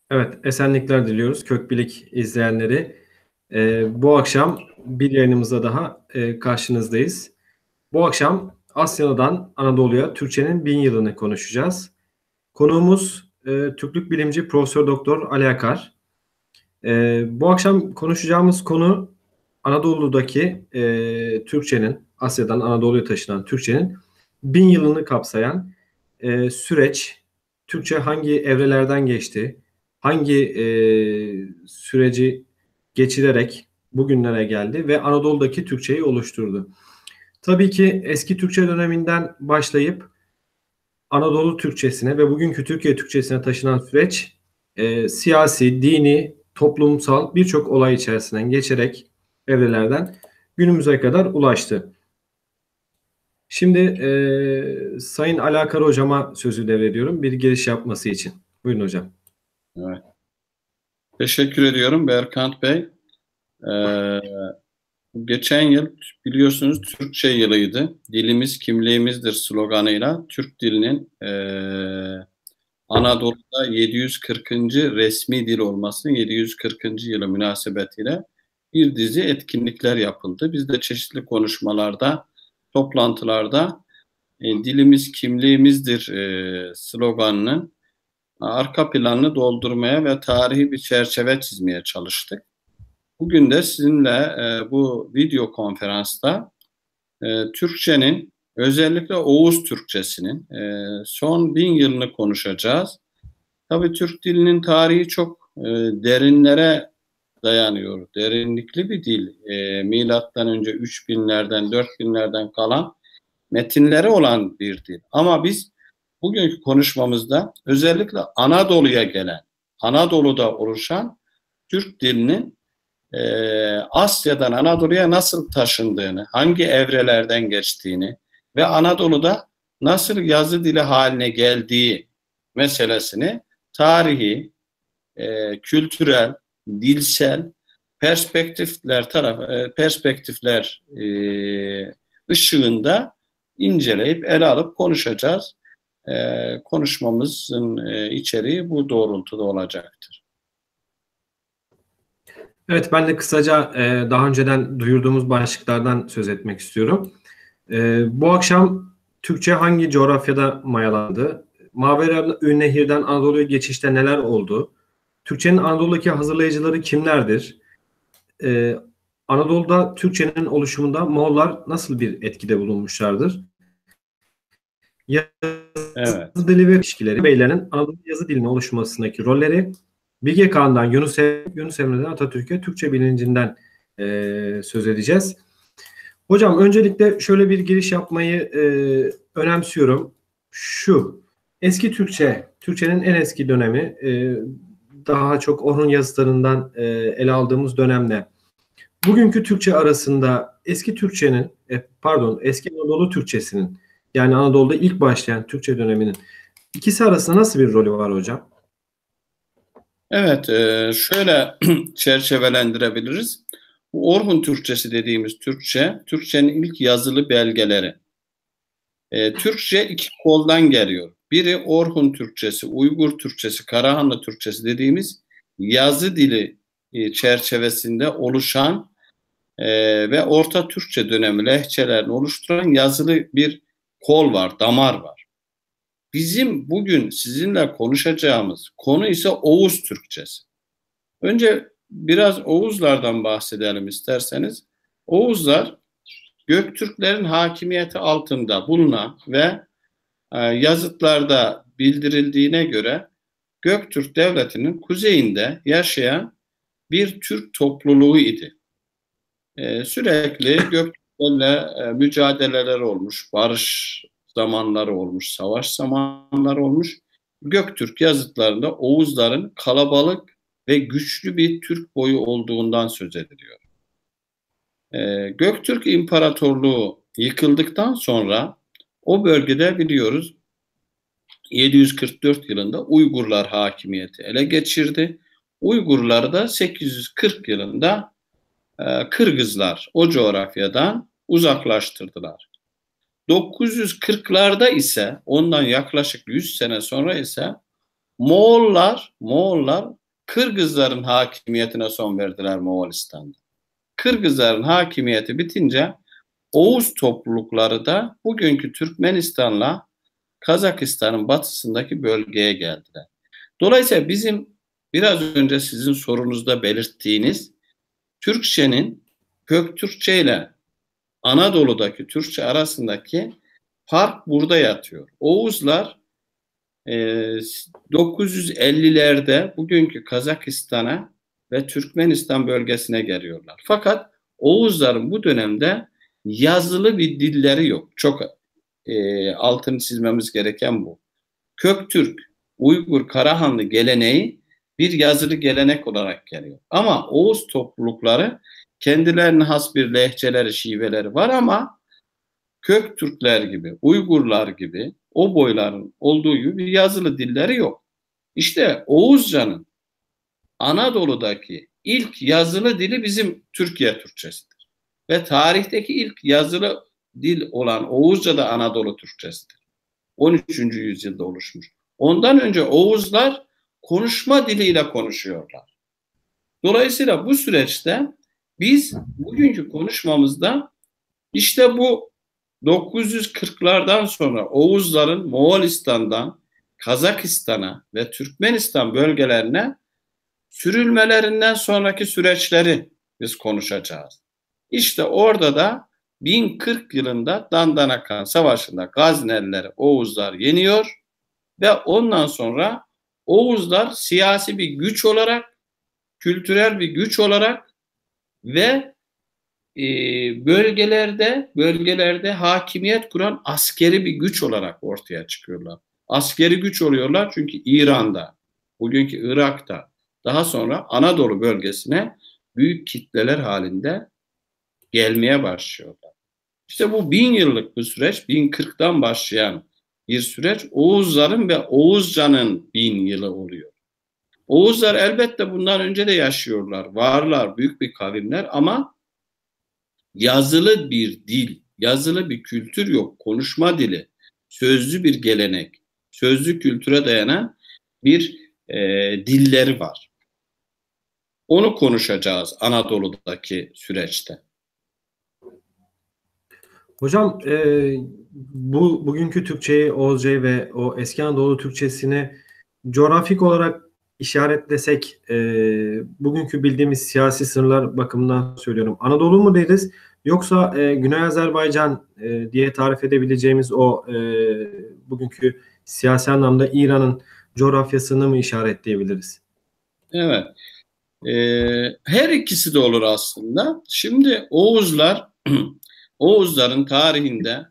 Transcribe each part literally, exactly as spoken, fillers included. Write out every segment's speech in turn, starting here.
Evet, esenlikler diliyoruz Kökbilik izleyenleri. Ee, bu akşam bir yayınımızda daha e, karşınızdayız. Bu akşam Asya'dan Anadolu'ya Türkçenin bin yılını konuşacağız. Konuğumuz e, Türklük bilimci Profesör Doktor Ali Akar. E, bu akşam konuşacağımız konu Anadolu'daki e, Türkçenin, Asya'dan Anadolu'ya taşınan Türkçenin bin yılını kapsayan e, süreç. Türkçe hangi evrelerden geçti? Hangi e, süreci geçirerek bugünlere geldi ve Anadolu'daki Türkçeyi oluşturdu? Tabii ki eski Türkçe döneminden başlayıp Anadolu Türkçesine ve bugünkü Türkiye Türkçesine taşınan süreç e, siyasi, dini, toplumsal birçok olay içerisinden geçerek evrelerden günümüze kadar ulaştı. Şimdi e, Sayın Alakar Hocama sözü devrediyorum bir giriş yapması için. Buyurun hocam. Evet. Teşekkür ediyorum Berkant Bey. Ee, geçen yıl biliyorsunuz Türkçe yılıydı. Dilimiz kimliğimizdir sloganıyla Türk dilinin e, Anadolu'da yedi yüz kırkıncı resmi dil olmasının yedi yüz kırkıncı yılı münasebetiyle bir dizi etkinlikler yapıldı. Biz de çeşitli konuşmalarda, toplantılarda e, dilimiz kimliğimizdir e, sloganının arka planını doldurmaya ve tarihi bir çerçeve çizmeye çalıştık. Bugün de sizinle e, bu video konferansta e, Türkçenin, özellikle Oğuz Türkçesinin e, son bin yılını konuşacağız. Tabii Türk dilinin tarihi çok e, derinlere dayanıyor. Derinlikli bir dil. E, milattan önce üç binlerden, dört binlerden kalan metinleri olan bir dil. Ama biz bugünkü konuşmamızda özellikle Anadolu'ya gelen, Anadolu'da oluşan Türk dilinin e, Asya'dan Anadolu'ya nasıl taşındığını, hangi evrelerden geçtiğini ve Anadolu'da nasıl yazı dili haline geldiği meselesini tarihi, e, kültürel, dilsel perspektifler taraf e, perspektifler e, ışığında inceleyip ele alıp konuşacağız. Ee, konuşmamızın e, içeriği bu doğrultuda olacaktır. Evet, ben de kısaca e, daha önceden duyurduğumuz başlıklardan söz etmek istiyorum. E, bu akşam Türkçe hangi coğrafyada mayalandı? Mavera Nehir'den Anadolu'ya geçişte neler oldu? Türkçenin Anadolu'daki hazırlayıcıları kimlerdir? Ee, Anadolu'da Türkçenin oluşumunda Moğollar nasıl bir etkide bulunmuşlardır? Yazı Evet. dili ve ilişkileri, beylerin Anadolu yazı dilinin oluşmasındaki rolleri, Bilge Kağan'dan Yunus, Yunus Emre'den Atatürk'e Türkçe bilincinden e, söz edeceğiz. Hocam öncelikle şöyle bir giriş yapmayı e, önemsiyorum. Şu, eski Türkçe, Türkçenin en eski dönemi, e, daha çok Orhun yazılarından e, ele aldığımız dönemde bugünkü Türkçe arasında eski Türkçenin, e, pardon eski Anadolu Türkçesinin yani Anadolu'da ilk başlayan Türkçe döneminin ikisi arasında nasıl bir rolü var hocam? Evet, e, şöyle çerçevelendirebiliriz. Bu Orhun Türkçesi dediğimiz Türkçe, Türkçenin ilk yazılı belgeleri. E, Türkçe iki koldan geliyor. Biri Orhun Türkçesi, Uygur Türkçesi, Karahanlı Türkçesi dediğimiz yazı dili e, çerçevesinde oluşan e, ve Orta Türkçe dönemi lehçelerini oluşturan yazılı bir kol var, damar var. Bizim bugün sizinle konuşacağımız konu ise Oğuz Türkçesi. Önce biraz Oğuzlardan bahsedelim isterseniz. Oğuzlar Göktürklerin hakimiyeti altında bulunan ve e, yazıtlarda bildirildiğine göre Göktürk Devleti'nin kuzeyinde yaşayan bir Türk topluluğu idi. E, sürekli Göktürklerle e, mücadeleler olmuş, barış zamanları olmuş, savaş zamanları olmuş. Göktürk yazıtlarında Oğuzların kalabalık ve güçlü bir Türk boyu olduğundan söz ediliyor. Ee, Göktürk İmparatorluğu yıkıldıktan sonra o bölgede biliyoruz yedi yüz kırk dört yılında Uygurlar hakimiyeti ele geçirdi. Uygurları da sekiz yüz kırk yılında e, Kırgızlar o coğrafyadan uzaklaştırdılar. dokuz yüz kırklarda ise ondan yaklaşık yüz sene sonra ise Moğollar Moğollar Kırgızların hakimiyetine son verdiler Moğolistan'da. Kırgızların hakimiyeti bitince Oğuz toplulukları da bugünkü Türkmenistan'la Kazakistan'ın batısındaki bölgeye geldiler. Dolayısıyla bizim biraz önce sizin sorunuzda belirttiğiniz Türkçenin Köktürkçe ile Anadolu'daki Türkçe arasındaki fark burada yatıyor. Oğuzlar e, dokuz yüz ellilerde bugünkü Kazakistan'a ve Türkmenistan bölgesine geliyorlar. Fakat Oğuzların bu dönemde yazılı bir dilleri yok. Çok e, altını çizmemiz gereken bu. Köktürk, Uygur, Karahanlı geleneği bir yazılı gelenek olarak geliyor. Ama Oğuz toplulukları kendilerine has bir lehçeleri, şiveleri var ama Köktürkler gibi, Uygurlar gibi o boyların olduğu gibi bir yazılı dilleri yok. İşte Oğuzcanın Anadolu'daki ilk yazılı dili bizim Türkiye Türkçesidir. Ve tarihteki ilk yazılı dil olan Oğuzca da Anadolu Türkçesidir. on üçüncü yüzyılda oluşmuş. Ondan önce Oğuzlar konuşma diliyle konuşuyorlar. Dolayısıyla bu süreçte biz bugünkü konuşmamızda işte bu dokuz yüz kırklardan sonra Oğuzların Moğolistan'dan Kazakistan'a ve Türkmenistan bölgelerine sürülmelerinden sonraki süreçleri biz konuşacağız. İşte orada da bin kırk yılında Dandanakan Savaşı'nda Gaznelileri Oğuzlar yeniyor ve ondan sonra Oğuzlar siyasi bir güç olarak, kültürel bir güç olarak ve e, bölgelerde bölgelerde hakimiyet kuran askeri bir güç olarak ortaya çıkıyorlar. Askeri güç oluyorlar çünkü İran'da, bugünkü Irak'ta, daha sonra Anadolu bölgesine büyük kitleler halinde gelmeye başlıyorlar. İşte bu bin yıllık bir süreç, bin kırktan başlayan bir süreç Oğuzların ve Oğuzcan'ın bin yılı oluyor. Oğuzlar elbette bundan önce de yaşıyorlar, varlar, büyük bir kavimler ama yazılı bir dil, yazılı bir kültür yok, konuşma dili, sözlü bir gelenek, sözlü kültüre dayanan bir e, dilleri var. Onu konuşacağız Anadolu'daki süreçte. Hocam e, bu bugünkü Türkçeyi, Oğuzcayı ve o eski Anadolu Türkçesini coğrafik olarak işaretlesek, e, bugünkü bildiğimiz siyasi sınırlar bakımından söylüyorum. Anadolu mu deriz yoksa e, Güney Azerbaycan e, diye tarif edebileceğimiz o e, bugünkü siyasi anlamda İran'ın coğrafyasını mı işaretleyebiliriz? Evet. Ee, her ikisi de olur aslında. Şimdi Oğuzlar, Oğuzların tarihinde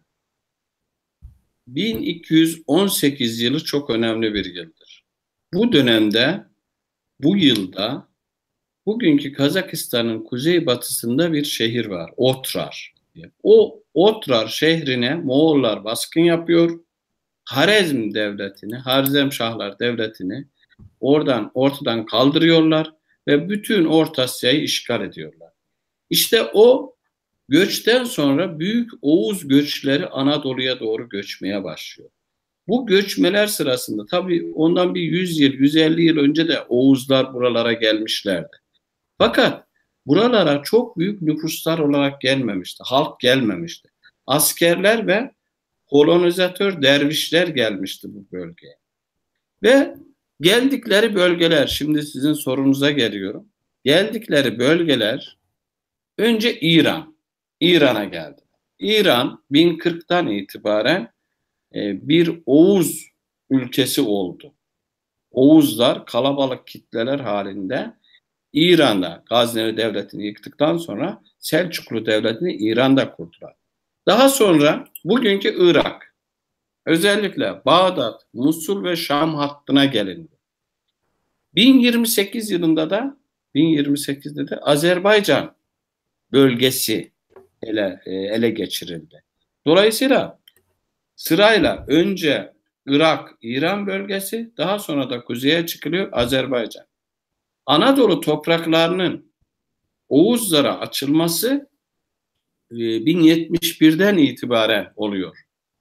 bin iki yüz on sekiz yılı çok önemli bir yıldır. Bu dönemde, bu yılda bugünkü Kazakistan'ın kuzeybatısında bir şehir var, Otrar. O Otrar şehrine Moğollar baskın yapıyor. Harezm devletini, Harizmşahlar devletini oradan ortadan kaldırıyorlar ve bütün Orta Asya'yı işgal ediyorlar. İşte o göçten sonra büyük Oğuz göçleri Anadolu'ya doğru göçmeye başlıyor. Bu göçmeler sırasında tabii ondan bir yüz yıl, yüz elli yıl önce de Oğuzlar buralara gelmişlerdi. Fakat buralara çok büyük nüfuslar olarak gelmemişti, halk gelmemişti. Askerler ve kolonizatör dervişler gelmişti bu bölgeye. Ve geldikleri bölgeler, şimdi sizin sorunuza geliyorum. Geldikleri bölgeler önce İran. İran'a geldi. İran bin kırktan itibaren e, bir Oğuz ülkesi oldu. Oğuzlar kalabalık kitleler halinde İran'da Gazneli Devleti'ni yıktıktan sonra Selçuklu Devleti'ni İran'da kurdular. Daha sonra bugünkü Irak, özellikle Bağdat, Musul ve Şam hattına gelindi. bin yirmi sekiz yılında da bin yirmi sekizde de Azerbaycan bölgesi ele, ele geçirildi. Dolayısıyla sırayla önce Irak, İran bölgesi, daha sonra da kuzeye çıkılıyor Azerbaycan. Anadolu topraklarının Oğuzlara açılması bin yetmiş birden itibaren oluyor.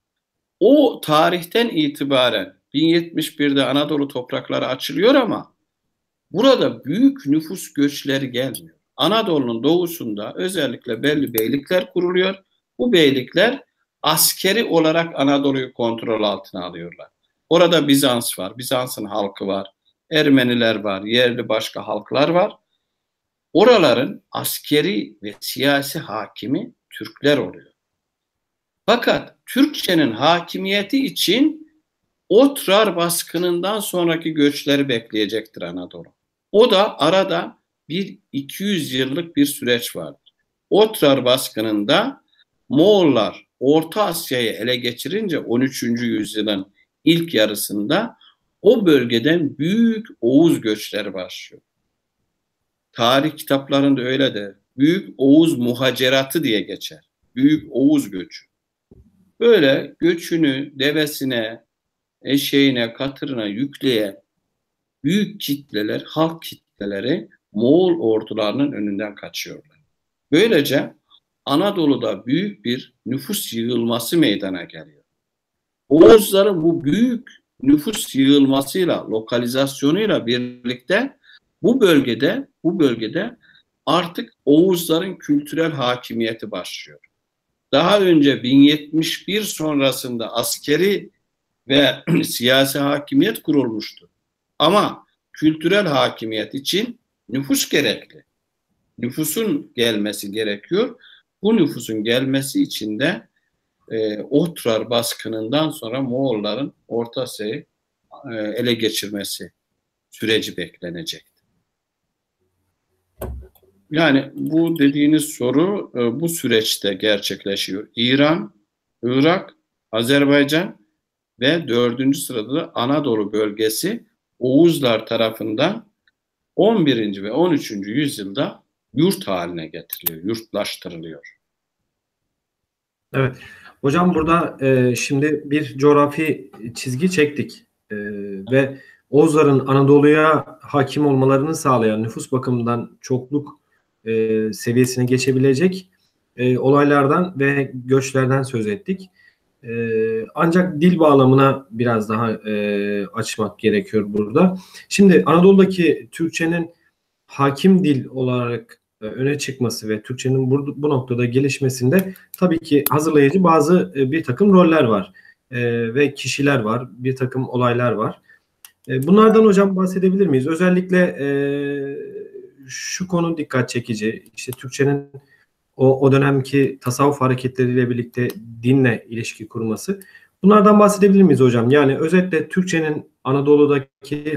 O tarihten itibaren bin yetmiş birde Anadolu toprakları açılıyor ama Burada büyük nüfus göçleri gelmiyor. Anadolu'nun doğusunda özellikle belli beylikler kuruluyor. Bu beylikler askeri olarak Anadolu'yu kontrol altına alıyorlar. Orada Bizans var, Bizans'ın halkı var, Ermeniler var, yerli başka halklar var. Oraların askeri ve siyasi hakimi Türkler oluyor. Fakat Türkçenin hakimiyeti için Otrar baskınından sonraki göçleri bekleyecektir Anadolu. O da arada bir iki yüz yıllık bir süreç vardır. Otrar baskınında Moğollar Orta Asya'yı ele geçirince on üçüncü yüzyılın ilk yarısında o bölgeden büyük Oğuz göçleri başlıyor. Tarih kitaplarında öyle de Büyük Oğuz muhaceratı diye geçer. Büyük Oğuz göçü. Böyle göçünü devesine, eşeğine, katırına yükleyen büyük kitleler, halk kitleleri Moğol ordularının önünden kaçıyorlar. Böylece Anadolu'da büyük bir nüfus yığılması meydana geliyor. Oğuzların bu büyük nüfus yığılmasıyla, lokalizasyonuyla birlikte bu bölgede, bu bölgede artık Oğuzların kültürel hakimiyeti başlıyor. Daha önce bin yetmiş bir sonrasında askeri ve siyasi hakimiyet kurulmuştu. Ama kültürel hakimiyet için nüfus gerekli. Nüfusun gelmesi gerekiyor. Bu nüfusun gelmesi için de e, Otrar baskınından sonra Moğolların Orta Asya'yı e, ele geçirmesi süreci beklenecekti. Yani bu dediğiniz soru e, bu süreçte gerçekleşiyor. İran, Irak, Azerbaycan ve dördüncü sırada da Anadolu bölgesi Oğuzlar tarafından on birinci ve on üçüncü yüzyılda yurt haline getiriliyor, yurtlaştırılıyor. Evet. Hocam burada e, şimdi bir coğrafi çizgi çektik. E, ve Oğuzların Anadolu'ya hakim olmalarını sağlayan nüfus bakımından çokluk e, seviyesine geçebilecek e, olaylardan ve göçlerden söz ettik. E, ancak dil bağlamına biraz daha e, açmak gerekiyor burada. Şimdi Anadolu'daki Türkçenin hakim dil olarak e, öne çıkması ve Türkçenin bu, bu noktada gelişmesinde tabii ki hazırlayıcı bazı e, bir takım roller var e, ve kişiler var, bir takım olaylar var. E, bunlardan hocam bahsedebilir miyiz? Özellikle e, şu konu dikkat çekici. İşte Türkçenin o, o dönemki tasavvuf hareketleriyle birlikte dinle ilişki kurması. Bunlardan bahsedebilir miyiz hocam? Yani özetle Türkçenin Anadolu'daki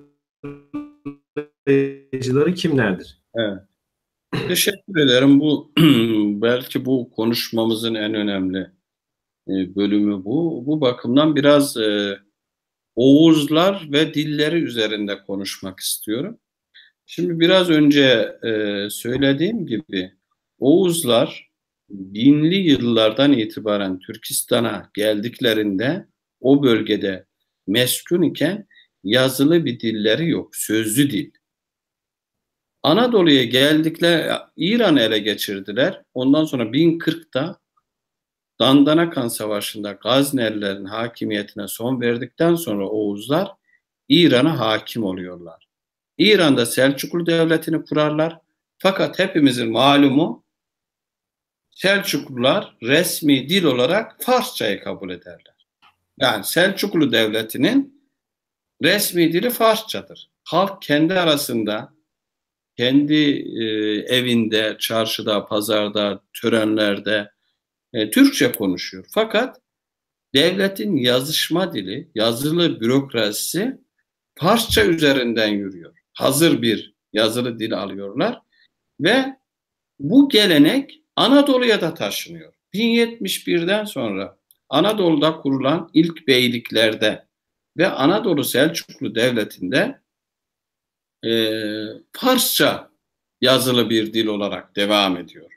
hazırlayıcıları kimlerdir? Evet. Teşekkür ederim. Bu belki bu konuşmamızın en önemli e, bölümü bu. Bu bakımdan biraz e, Oğuzlar ve dilleri üzerinde konuşmak istiyorum. Şimdi biraz önce e, söylediğim gibi Oğuzlar binli yıllardan itibaren Türkistan'a geldiklerinde o bölgede meskun iken yazılı bir dilleri yok, sözlü dil. Anadolu'ya geldikler, İran'ı ele geçirdiler. Ondan sonra bin kırkta Dandanakan Savaşı'nda Gaznelilerin hakimiyetine son verdikten sonra Oğuzlar İran'a hakim oluyorlar. İran'da Selçuklu Devleti'ni kurarlar. Fakat hepimizin malumu Selçuklular resmi dil olarak Farsçayı kabul ederler. Yani Selçuklu Devleti'nin resmi dili Farsçadır. Halk kendi arasında, kendi e, evinde, çarşıda, pazarda, törenlerde e, Türkçe konuşuyor. Fakat devletin yazışma dili, yazılı bürokrasisi Farsça üzerinden yürüyor. Hazır bir yazılı dil alıyorlar ve bu gelenek Anadolu'ya da taşınıyor. bin yetmiş birden sonra Anadolu'da kurulan ilk beyliklerde ve Anadolu Selçuklu Devleti'nde e, Farsça yazılı bir dil olarak devam ediyor.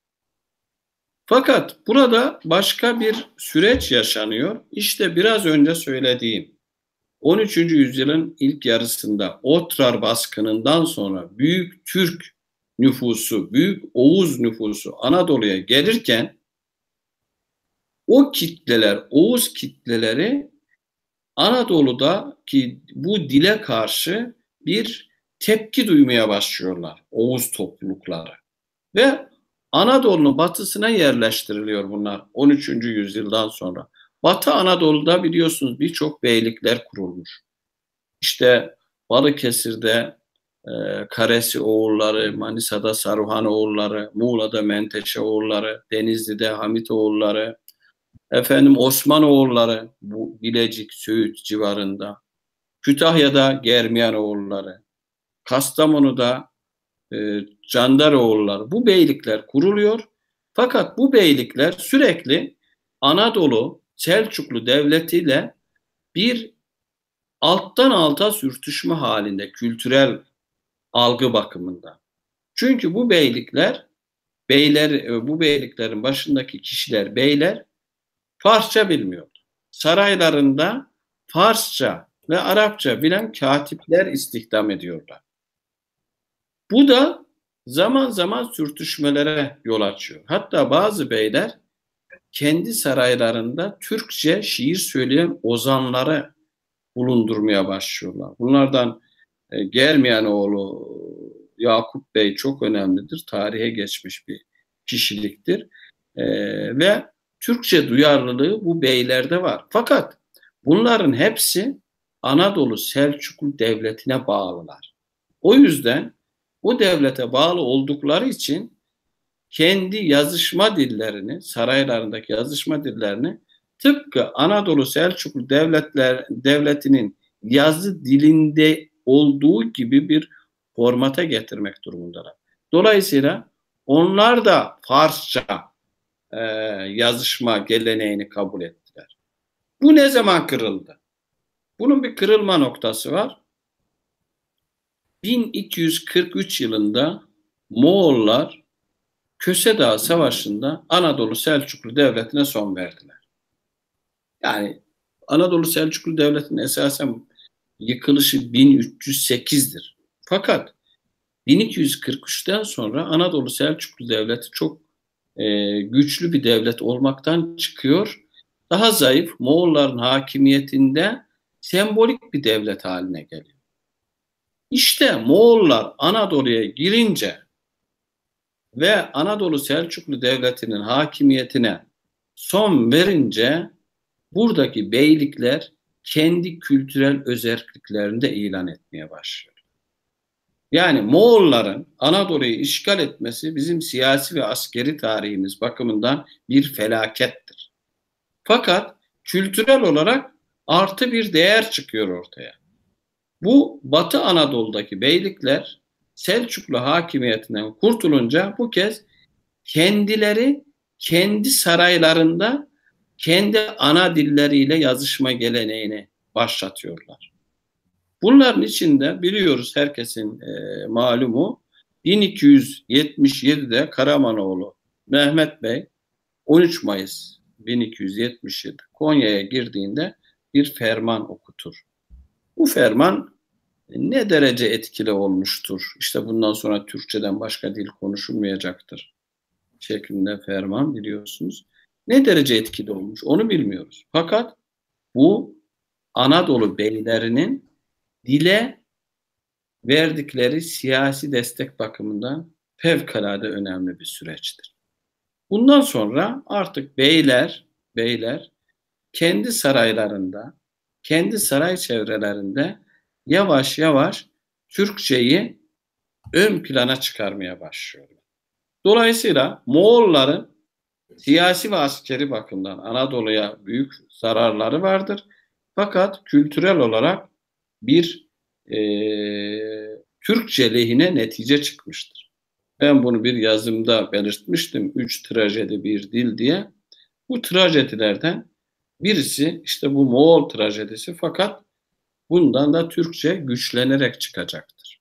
Fakat burada başka bir süreç yaşanıyor. İşte biraz önce söylediğim on üçüncü yüzyılın ilk yarısında Otrar baskınından sonra büyük Türk nüfusu, büyük Oğuz nüfusu Anadolu'ya gelirken o kitleler, Oğuz kitleleri Anadolu'daki bu dile karşı bir tepki duymaya başlıyorlar Oğuz toplulukları. Ve Anadolu'nun batısına yerleştiriliyor bunlar on üçüncü yüzyıldan sonra. Batı Anadolu'da biliyorsunuz birçok beylikler kurulmuş. İşte Balıkesir'de e, Karesi oğulları, Manisa'da Saruhan oğulları, Muğla'da Menteşe oğulları, Denizli'de Hamit oğulları, efendim Osman oğulları, bu Bilecik, Söğüt civarında, Kütahya'da Germiyan oğulları, Kastamonu'da e, Candaroğulları, bu beylikler kuruluyor. Fakat bu beylikler sürekli Anadolu Selçuklu Devleti'yle bir alttan alta sürtüşme halinde kültürel algı bakımında. Çünkü bu beylikler, beyler, bu beyliklerin başındaki kişiler, beyler Farsça bilmiyor. Saraylarında Farsça ve Arapça bilen katipler istihdam ediyorlar. Bu da zaman zaman sürtüşmelere yol açıyor. Hatta bazı beyler kendi saraylarında Türkçe şiir söyleyen ozanları bulundurmaya başlıyorlar. Bunlardan e, Germiyanoğlu Yakup Bey çok önemlidir. Tarihe geçmiş bir kişiliktir. E, ve Türkçe duyarlılığı bu beylerde var. Fakat bunların hepsi Anadolu Selçuklu Devleti'ne bağlılar. O yüzden o devlete bağlı oldukları için kendi yazışma dillerini, saraylarındaki yazışma dillerini tıpkı Anadolu Selçuklu devletler devletinin yazı dilinde olduğu gibi bir formata getirmek durumundalar. Dolayısıyla onlar da Farsça e, yazışma geleneğini kabul ettiler. Bu ne zaman kırıldı? Bunun bir kırılma noktası var. bin iki yüz kırk üç yılında Moğollar Köse Dağı Savaşı'nda Anadolu Selçuklu Devleti'ne son verdiler. Yani Anadolu Selçuklu Devleti'nin esasen yıkılışı bin üç yüz sekizdir. Fakat bin iki yüz kırk üçten sonra Anadolu Selçuklu Devleti çok e, güçlü bir devlet olmaktan çıkıyor. Daha zayıf, Moğolların hakimiyetinde sembolik bir devlet haline geliyor. İşte Moğollar Anadolu'ya girince ve Anadolu Selçuklu Devleti'nin hakimiyetine son verince buradaki beylikler kendi kültürel özelliklerini de ilan etmeye başlıyor. Yani Moğolların Anadolu'yu işgal etmesi bizim siyasi ve askeri tarihimiz bakımından bir felakettir. Fakat kültürel olarak artı bir değer çıkıyor ortaya. Bu Batı Anadolu'daki beylikler Selçuklu hakimiyetinden kurtulunca bu kez kendileri kendi saraylarında kendi ana dilleriyle yazışma geleneğini başlatıyorlar. Bunların içinde biliyoruz herkesin e, malumu bin iki yüz yetmiş yedide Karamanoğlu Mehmet Bey on üç Mayıs bin iki yüz yetmiş yedi Konya'ya girdiğinde bir ferman okutur. Bu ferman ne derece etkili olmuştur? İşte bundan sonra Türkçeden başka dil konuşulmayacaktır şeklinde ferman biliyorsunuz. Ne derece etkili olmuş onu bilmiyoruz. Fakat bu Anadolu beylerinin dile verdikleri siyasi destek bakımından fevkalade önemli bir süreçtir. Bundan sonra artık beyler, beyler kendi saraylarında, kendi saray çevrelerinde yavaş yavaş Türkçeyi ön plana çıkarmaya başlıyorlar. Dolayısıyla Moğolların siyasi ve askeri bakımdan Anadolu'ya büyük zararları vardır. Fakat kültürel olarak bir e, Türkçe lehine netice çıkmıştır. Ben bunu bir yazımda belirtmiştim. Üç trajedi bir dil diye. Bu trajedilerden birisi işte bu Moğol trajedisi, fakat bundan da Türkçe güçlenerek çıkacaktır.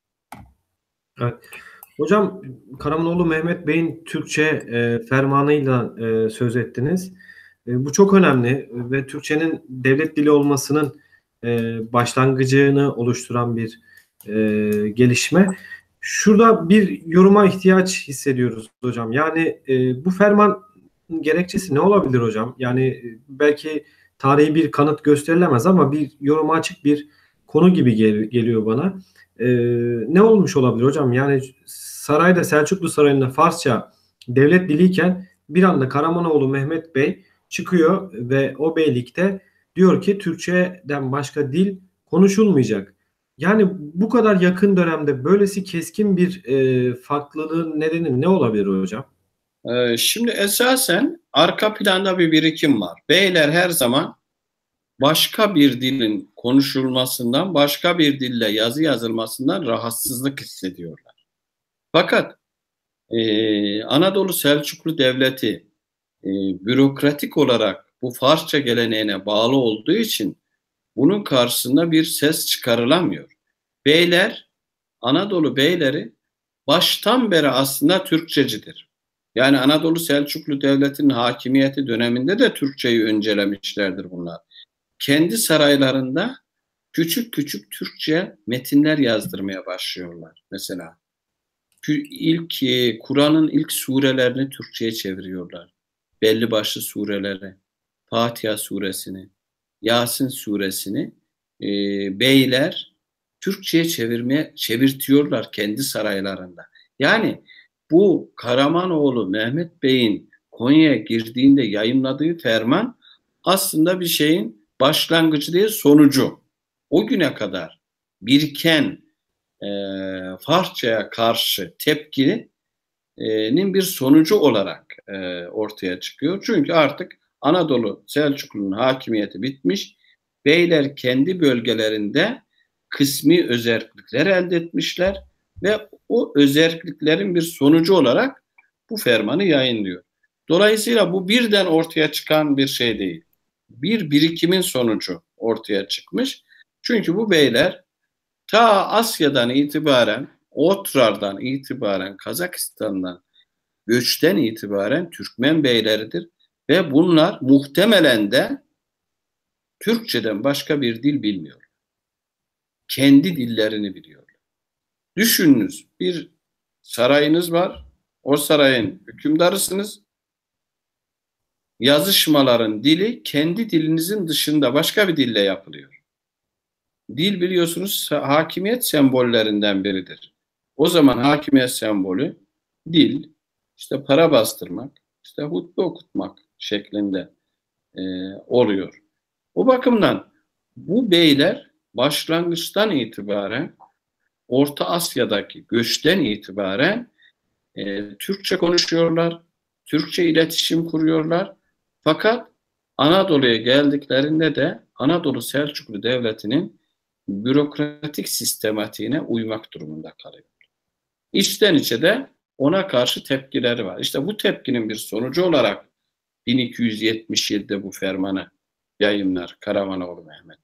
Evet. Hocam, Karamanoğlu Mehmet Bey'in Türkçe e, fermanıyla e, söz ettiniz. E, bu çok önemli ve Türkçenin devlet dili olmasının e, başlangıcını oluşturan bir e, gelişme. Şurada bir yoruma ihtiyaç hissediyoruz hocam. Yani e, bu ferman gerekçesi ne olabilir hocam? Yani e, belki tarihi bir kanıt gösterilemez ama bir yoruma açık bir konu gibi gel- geliyor bana. E, Ne olmuş olabilir hocam? Yani sarayda, Selçuklu Sarayı'nda Farsça devlet diliyken bir anda Karamanoğlu Mehmet Bey çıkıyor ve o beylikte diyor ki Türkçeden başka dil konuşulmayacak. Yani bu kadar yakın dönemde böylesi keskin bir e, farklılığın nedeni ne olabilir hocam? Ee, şimdi esasen arka planda bir birikim var. Beyler her zaman başka bir dilin konuşulmasından, başka bir dille yazı yazılmasından rahatsızlık hissediyorlar. Fakat e, Anadolu Selçuklu Devleti e, bürokratik olarak bu Farsça geleneğine bağlı olduğu için bunun karşısında bir ses çıkarılamıyor. Beyler, Anadolu beyleri baştan beri aslında Türkçecidir. Yani Anadolu Selçuklu Devleti'nin hakimiyeti döneminde de Türkçeyi öncelemişlerdir bunlar. Kendi saraylarında küçük küçük Türkçe metinler yazdırmaya başlıyorlar mesela. İlk e, Kur'an'ın ilk surelerini Türkçe'ye çeviriyorlar. Belli başlı sureleri, Fatiha suresini, Yasin suresini e, beyler Türkçe'ye çevirmeye çevirtiyorlar kendi saraylarında. Yani bu Karamanoğlu Mehmet Bey'in Konya'ya girdiğinde yayımladığı ferman aslında bir şeyin başlangıcı değil sonucu. O güne kadar biriken e, Farsça'ya karşı tepkinin bir sonucu olarak e, ortaya çıkıyor. Çünkü artık Anadolu Selçuklu'nun hakimiyeti bitmiş. Beyler kendi bölgelerinde kısmi özellikler elde etmişler ve o özelliklerin bir sonucu olarak bu fermanı yayınlıyor. Dolayısıyla bu birden ortaya çıkan bir şey değil. Bir birikimin sonucu ortaya çıkmış. Çünkü bu beyler ta Asya'dan itibaren, Otrar'dan itibaren, Kazakistan'dan, göçten itibaren Türkmen beyleridir. Ve bunlar muhtemelen de Türkçeden başka bir dil bilmiyor. Kendi dillerini biliyorlar. Düşününüz, bir sarayınız var, o sarayın hükümdarısınız. Yazışmaların dili kendi dilinizin dışında başka bir dille yapılıyor. Dil biliyorsunuz hakimiyet sembollerinden biridir. O zaman hakimiyet sembolü dil, işte para bastırmak, işte hutbe okutmak şeklinde e, oluyor. O bakımdan bu beyler başlangıçtan itibaren Orta Asya'daki göçten itibaren e, Türkçe konuşuyorlar, Türkçe iletişim kuruyorlar. Fakat Anadolu'ya geldiklerinde de Anadolu Selçuklu Devleti'nin bürokratik sistematiğine uymak durumunda kalıyor. İçten içe de ona karşı tepkileri var. İşte bu tepkinin bir sonucu olarak bin iki yüz yetmiş yedide bu fermanı yayınlar Karamanoğlu Mehmet.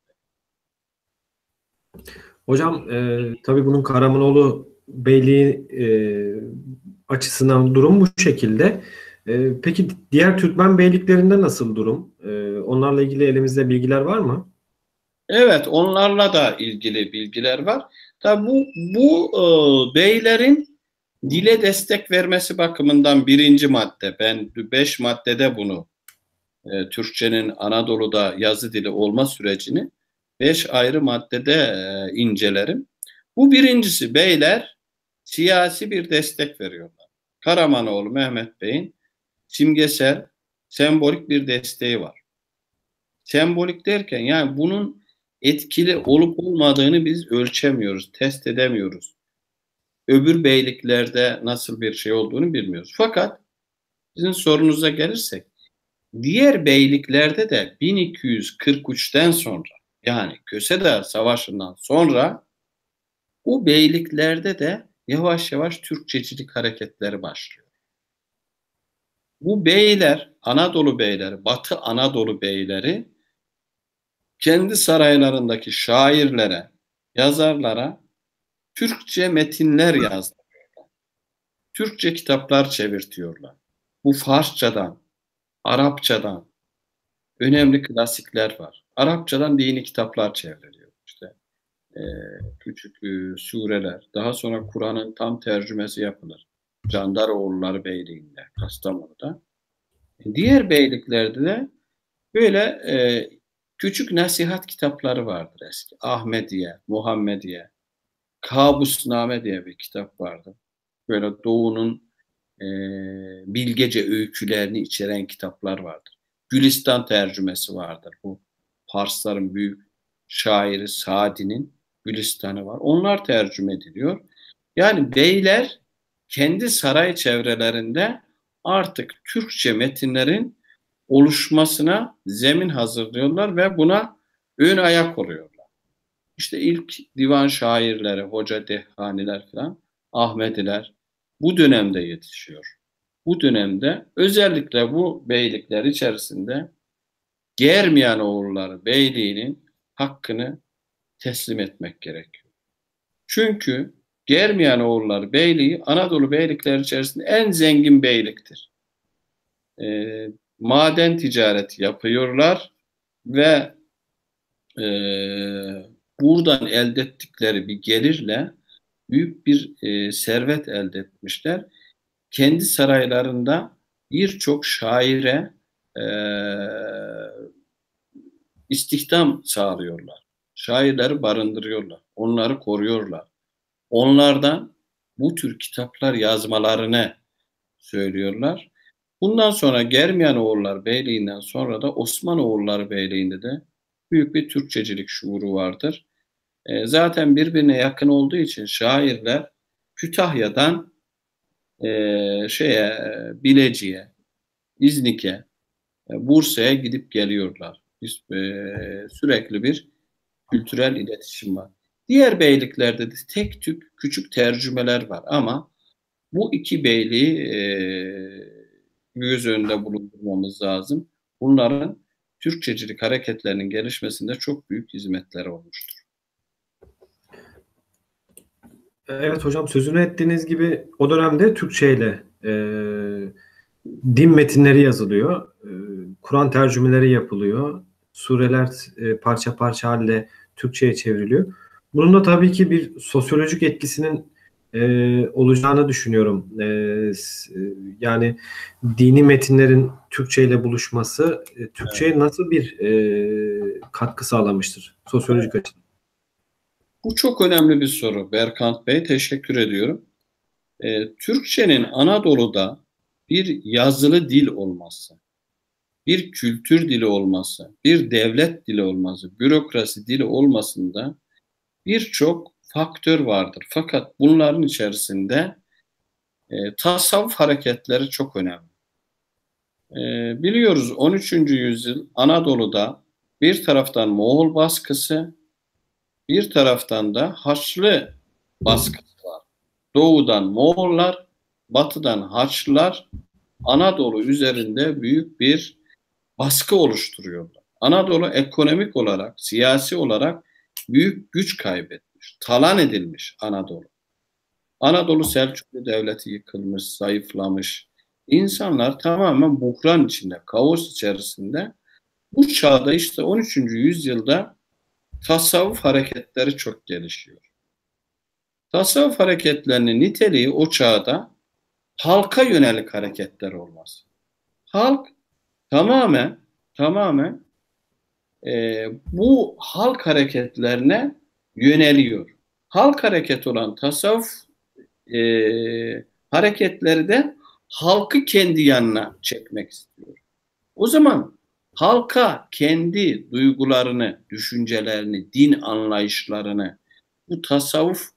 Hocam e, tabii bunun Karamanoğlu Beyliği e, açısından durum bu şekilde. E, peki diğer Türkmen beyliklerinde nasıl durum? E, onlarla ilgili elimizde bilgiler var mı? Evet, onlarla da ilgili bilgiler var. Tabii bu, bu e, beylerin dile destek vermesi bakımından birinci madde. Ben beş maddede bunu e, Türkçenin Anadolu'da yazı dili olma sürecini beş ayrı maddede e, incelerim. Bu birincisi, beyler siyasi bir destek veriyorlar. Karamanoğlu Mehmet Bey'in simgesel, sembolik bir desteği var. Sembolik derken yani bunun etkili olup olmadığını biz ölçemiyoruz, test edemiyoruz. Öbür beyliklerde nasıl bir şey olduğunu bilmiyoruz. Fakat sizin sorunuza gelirsek, diğer beyliklerde de bin iki yüz kırk üçten sonra, yani Köseda Savaşı'ndan sonra bu beyliklerde de yavaş yavaş Türkçecilik hareketleri başlıyor. Bu beyler, Anadolu beyleri, Batı Anadolu beyleri kendi saraylarındaki şairlere, yazarlara Türkçe metinler yazdırıyorlar. Türkçe kitaplar çevirtiyorlar. Bu Farsçadan, Arapçadan önemli klasikler var. Arapçadan dini kitaplar çevriliyor. İşte e, küçük e, sureler. Daha sonra Kur'an'ın tam tercümesi yapılır. Candaroğulları Beyliği'nde, Kastamonu'da. Diğer beyliklerde de böyle e, Küçük nasihat kitapları vardır eski. Ahmediye, Muhammediye, Kabusname diye bir kitap vardı. Böyle Doğu'nun e, bilgece öykülerini içeren kitaplar vardır. Gülistan tercümesi vardır. Bu Farsların büyük şairi Sadi'nin Gülistan'ı var. Onlar tercüme ediliyor. Yani beyler kendi saray çevrelerinde artık Türkçe metinlerin oluşmasına zemin hazırlıyorlar ve buna ön ayak oluyorlar. İşte ilk divan şairleri, Hoca Dehhaniler falan, Ahmediler bu dönemde yetişiyor. Bu dönemde özellikle bu beylikler içerisinde Germiyanoğulları beyliğinin hakkını teslim etmek gerekiyor. Çünkü Germiyanoğulları beyliği Anadolu beylikleri içerisinde en zengin beyliktir. E, maden ticareti yapıyorlar ve e, buradan elde ettikleri bir gelirle büyük bir e, servet elde etmişler. Kendi saraylarında birçok şaire e, istihdam sağlıyorlar. Şairleri barındırıyorlar. Onları koruyorlar. Onlardan bu tür kitaplar yazmalarını söylüyorlar. Bundan sonra Germiyanoğulları Beyliği'nden sonra da Osmanoğulları Beyliği'nde de büyük bir Türkçecilik şuuru vardır. E, zaten birbirine yakın olduğu için şairler Kütahya'dan e, şeye e, Bilecik'e, İznik'e, e, Bursa'ya gidip geliyorlar. Biz, e, sürekli bir kültürel iletişim var. Diğer beyliklerde de tek tük küçük tercümeler var ama bu iki beyliği e, göz önünde bulundurmamız lazım. Bunların Türkçecilik hareketlerinin gelişmesinde çok büyük hizmetleri olmuştur. Evet hocam, sözünü ettiğiniz gibi o dönemde Türkçe ile e, din metinleri yazılıyor. E, Kur'an tercümeleri yapılıyor. Sureler e, parça parça halde Türkçe'ye çevriliyor. Bunun da tabii ki bir sosyolojik etkisinin e, olacağını düşünüyorum. E, s- e, yani dini metinlerin Türkçe ile buluşması e, Türkçe'ye nasıl bir e, katkı sağlamıştır sosyolojik açıdan? Bu çok önemli bir soru Berkant Bey. Teşekkür ediyorum. Ee, Türkçenin Anadolu'da bir yazılı dil olması, bir kültür dili olması, bir devlet dili olması, bürokrasi dili olmasında birçok faktör vardır. Fakat bunların içerisinde e, tasavvuf hareketleri çok önemli. E, biliyoruz on üçüncü yüzyıl Anadolu'da bir taraftan Moğol baskısı, bir taraftan da Haçlı baskısı var. Doğudan Moğollar, batıdan Haçlılar Anadolu üzerinde büyük bir baskı oluşturuyorlar. Anadolu ekonomik olarak, siyasi olarak büyük güç kaybetmiş, talan edilmiş Anadolu. Anadolu Selçuklu Devleti yıkılmış, zayıflamış. İnsanlar tamamen buhran içinde, kaos içerisinde. Bu çağda işte on üçüncü yüzyılda tasavvuf hareketleri çok gelişiyor. Tasavvuf hareketlerinin niteliği o çağda halka yönelik hareketler olması. Halk tamamen tamamen e, bu halk hareketlerine yöneliyor. Halk hareketi olan tasavvuf e, hareketleri de halkı kendi yanına çekmek istiyor. O zaman halka kendi duygularını, düşüncelerini, din anlayışlarını bu tasavvuf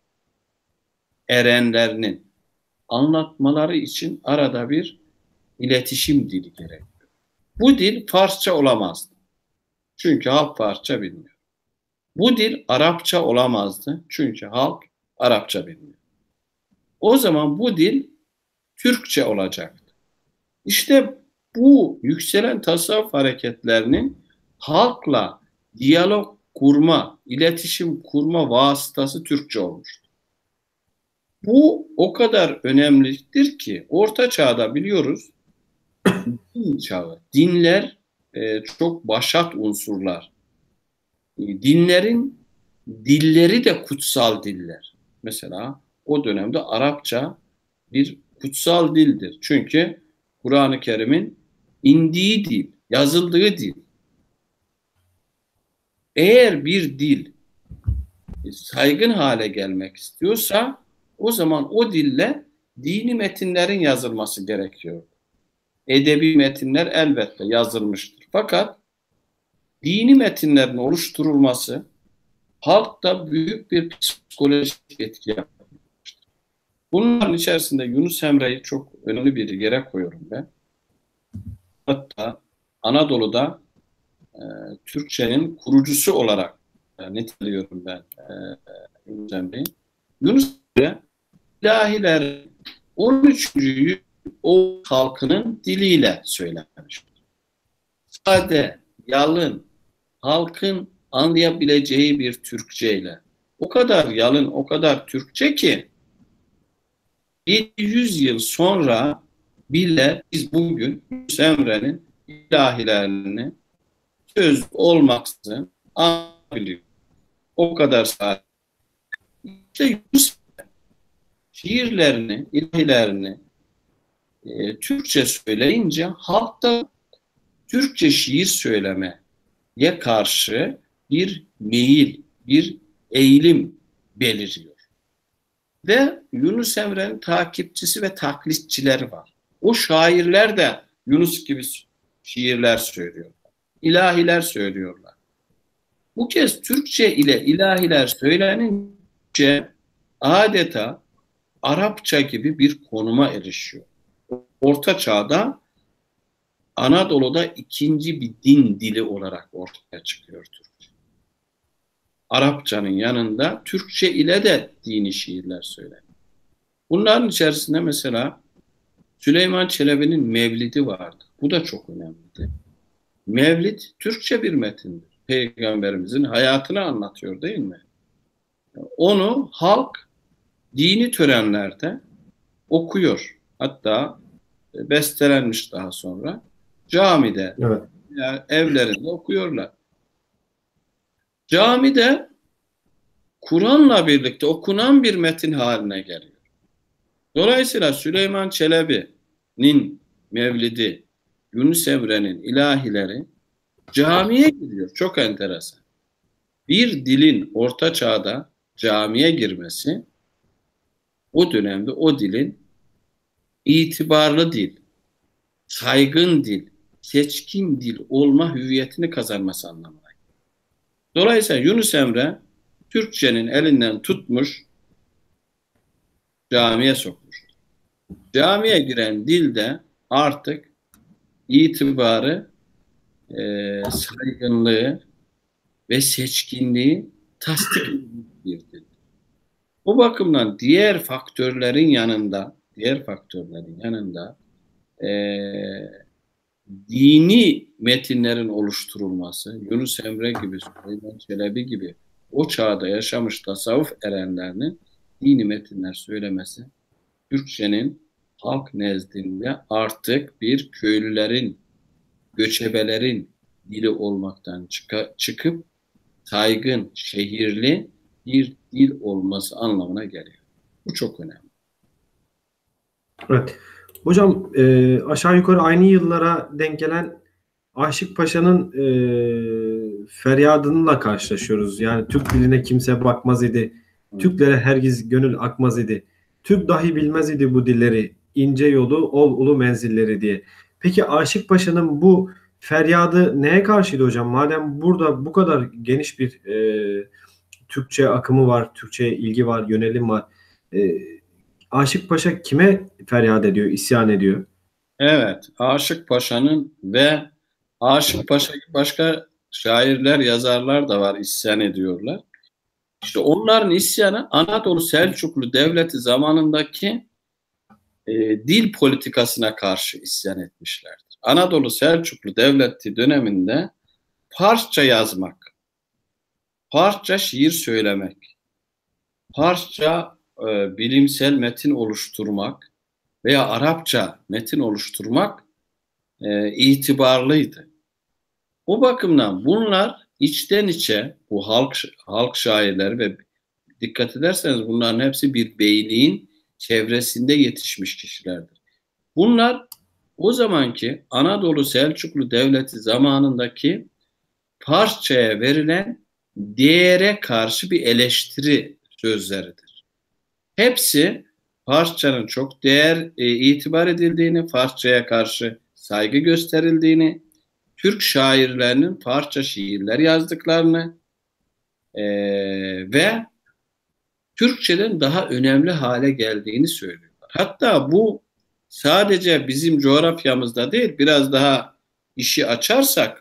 erenlerinin anlatmaları için arada bir iletişim dili gerekiyor. Bu dil Farsça olamazdı. Çünkü halk Farsça bilmiyor. Bu dil Arapça olamazdı. Çünkü halk Arapça bilmiyor. O zaman bu dil Türkçe olacaktı. İşte bu yükselen tasavvuf hareketlerinin halkla diyalog kurma, iletişim kurma vasıtası Türkçe olmuştu. Bu o kadar önemlidir ki Orta Çağ'da biliyoruz din çağı, dinler e, çok başat unsurlar. E, dinlerin dilleri de kutsal diller. Mesela o dönemde Arapça bir kutsal dildir. Çünkü Kur'an-ı Kerim'in indiği dil, yazıldığı dil. Eğer bir dil saygın hale gelmek istiyorsa o zaman o dille dini metinlerin yazılması gerekiyor. Edebi metinler elbette yazılmıştır. Fakat dini metinlerin oluşturulması halkta büyük bir psikolojik etki yapmıştır. Bunların içerisinde Yunus Emre'yi çok önemli bir yere koyuyorum ben. Hatta Anadolu'da e, Türkçenin kurucusu olarak e, niteliyorum ben e, Yunus Emre'yi. Yunus Emre ilahiler on üçüncü o halkının diliyle söylenmiş. Sade, yalın, halkın anlayabileceği bir Türkçeyle. O kadar yalın, o kadar Türkçe ki yedi yüz yıl sonra bile biz bugün Yunus Emre'nin ilahilerini söz olmaksızın anlayabiliyoruz. O kadar sade. İşte Yunus şiirlerini, ilahilerini e, Türkçe söyleyince halkta Türkçe şiir söylemeye karşı bir meyil, bir eğilim beliriyor. Ve Yunus Emre'nin takipçisi ve taklitçileri var. O şairler de Yunus gibi şiirler söylüyorlar. İlahiler söylüyorlar. Bu kez Türkçe ile ilahiler söylenince adeta Arapça gibi bir konuma erişiyor. Orta Çağ'da Anadolu'da ikinci bir din dili olarak ortaya çıkıyor Türkçe. Arapçanın yanında Türkçe ile de dini şiirler söylenir. Bunların içerisinde mesela Süleyman Çelebi'nin Mevlid'i vardı. Bu da çok önemlidir. Mevlid Türkçe bir metindir. Peygamberimizin hayatını anlatıyor değil mi? Onu halk dini törenlerde okuyor. Hatta bestelenmiş daha sonra. Camide, Evet. yani evlerinde okuyorlar. Camide Kur'an'la birlikte okunan bir metin haline geliyor. Dolayısıyla Süleyman Çelebi'nin Mevlidi, Yunus Emre'nin ilahileri camiye giriyor. Çok enteresan. Bir dilin Orta Çağ'da camiye girmesi o dönemde o dilin itibarlı dil, saygın dil, seçkin dil olma hüviyetini kazanması anlamına. Dolayısıyla Yunus Emre Türkçenin elinden tutmuş, camiye sokmuş. Camiye giren dilde artık itibarı, e, saygınlığı ve seçkinliği tasdik bir dil. Bu bakımdan diğer faktörlerin yanında, diğer faktörlerin yanında e, dini metinlerin oluşturulması, Yunus Emre gibi, Süleyman Çelebi gibi o çağda yaşamış tasavvuf erenlerinin dini metinler söylemesi, Türkçenin halk nezdinde artık bir köylülerin, göçebelerin dili olmaktan çıka, çıkıp saygın, şehirli bir dil olması anlamına geliyor. Bu çok önemli. Evet. Hocam e, aşağı yukarı aynı yıllara denk gelen Aşık Paşa'nın e, feryadınınla karşılaşıyoruz. Yani Türk diline kimse bakmaz idi. Türklere hergiz gönül akmaz idi. Türk dahi bilmez idi bu dilleri. İnce yolu ol ulu menzilleri diye. Peki Aşık Paşa'nın bu feryadı neye karşıydı hocam? Madem burada bu kadar geniş bir e, Türkçe akımı var, Türkçe'ye ilgi var, yönelim var. E, Aşık Paşa kime feryat ediyor, isyan ediyor? Evet, Aşık Paşa'nın ve Aşık Paşa gibi başka şairler, yazarlar da var, isyan ediyorlar. İşte onların isyanı Anadolu Selçuklu Devleti zamanındaki e, dil politikasına karşı isyan etmişlerdir. Anadolu Selçuklu Devleti döneminde Farsça yazmak, Farsça şiir söylemek, Farsça e, bilimsel metin oluşturmak veya Arapça metin oluşturmak e, itibarlıydı. O bakımdan bunlar içten içe bu halk halk şairleri ve dikkat ederseniz bunların hepsi bir beyliğin çevresinde yetişmiş kişilerdir. Bunlar o zamanki Anadolu Selçuklu Devleti zamanındaki Farsçaya verilen değere karşı bir eleştiri sözleridir. Hepsi Farsçanın çok değer e, itibar edildiğini, Farsçaya karşı saygı gösterildiğini, Türk şairlerinin Farsça şiirler yazdıklarını e, ve Türkçeden daha önemli hale geldiğini söylüyorlar. Hatta bu sadece bizim coğrafyamızda değil, biraz daha işi açarsak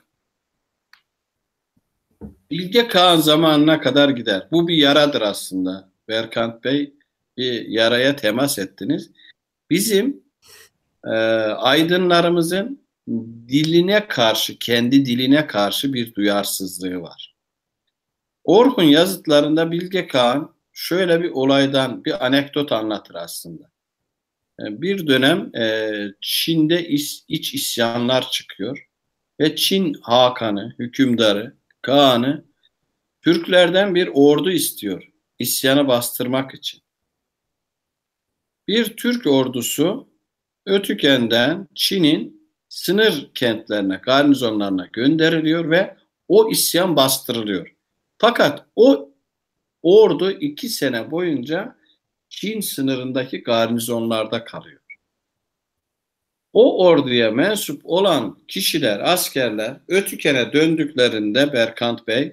Bilge Kağan zamanına kadar gider. Bu bir yaradır aslında. Berkant Bey, bir yaraya temas ettiniz. Bizim e, aydınlarımızın diline karşı, kendi diline karşı bir duyarsızlığı var. Orhun yazıtlarında Bilge Kağan şöyle bir olaydan bir anekdot anlatır aslında. Bir dönem e, Çin'de iç, iç isyanlar çıkıyor ve Çin hakanı, hükümdarı, Kağan'ı Türklerden bir ordu istiyor isyanı bastırmak için. Bir Türk ordusu Ötüken'den Çin'in sınır kentlerine, garnizonlarına gönderiliyor ve o isyan bastırılıyor. Fakat o ordu iki sene boyunca Çin sınırındaki garnizonlarda kalıyor. O orduya mensup olan kişiler, askerler Ötüken'e döndüklerinde Berkant Bey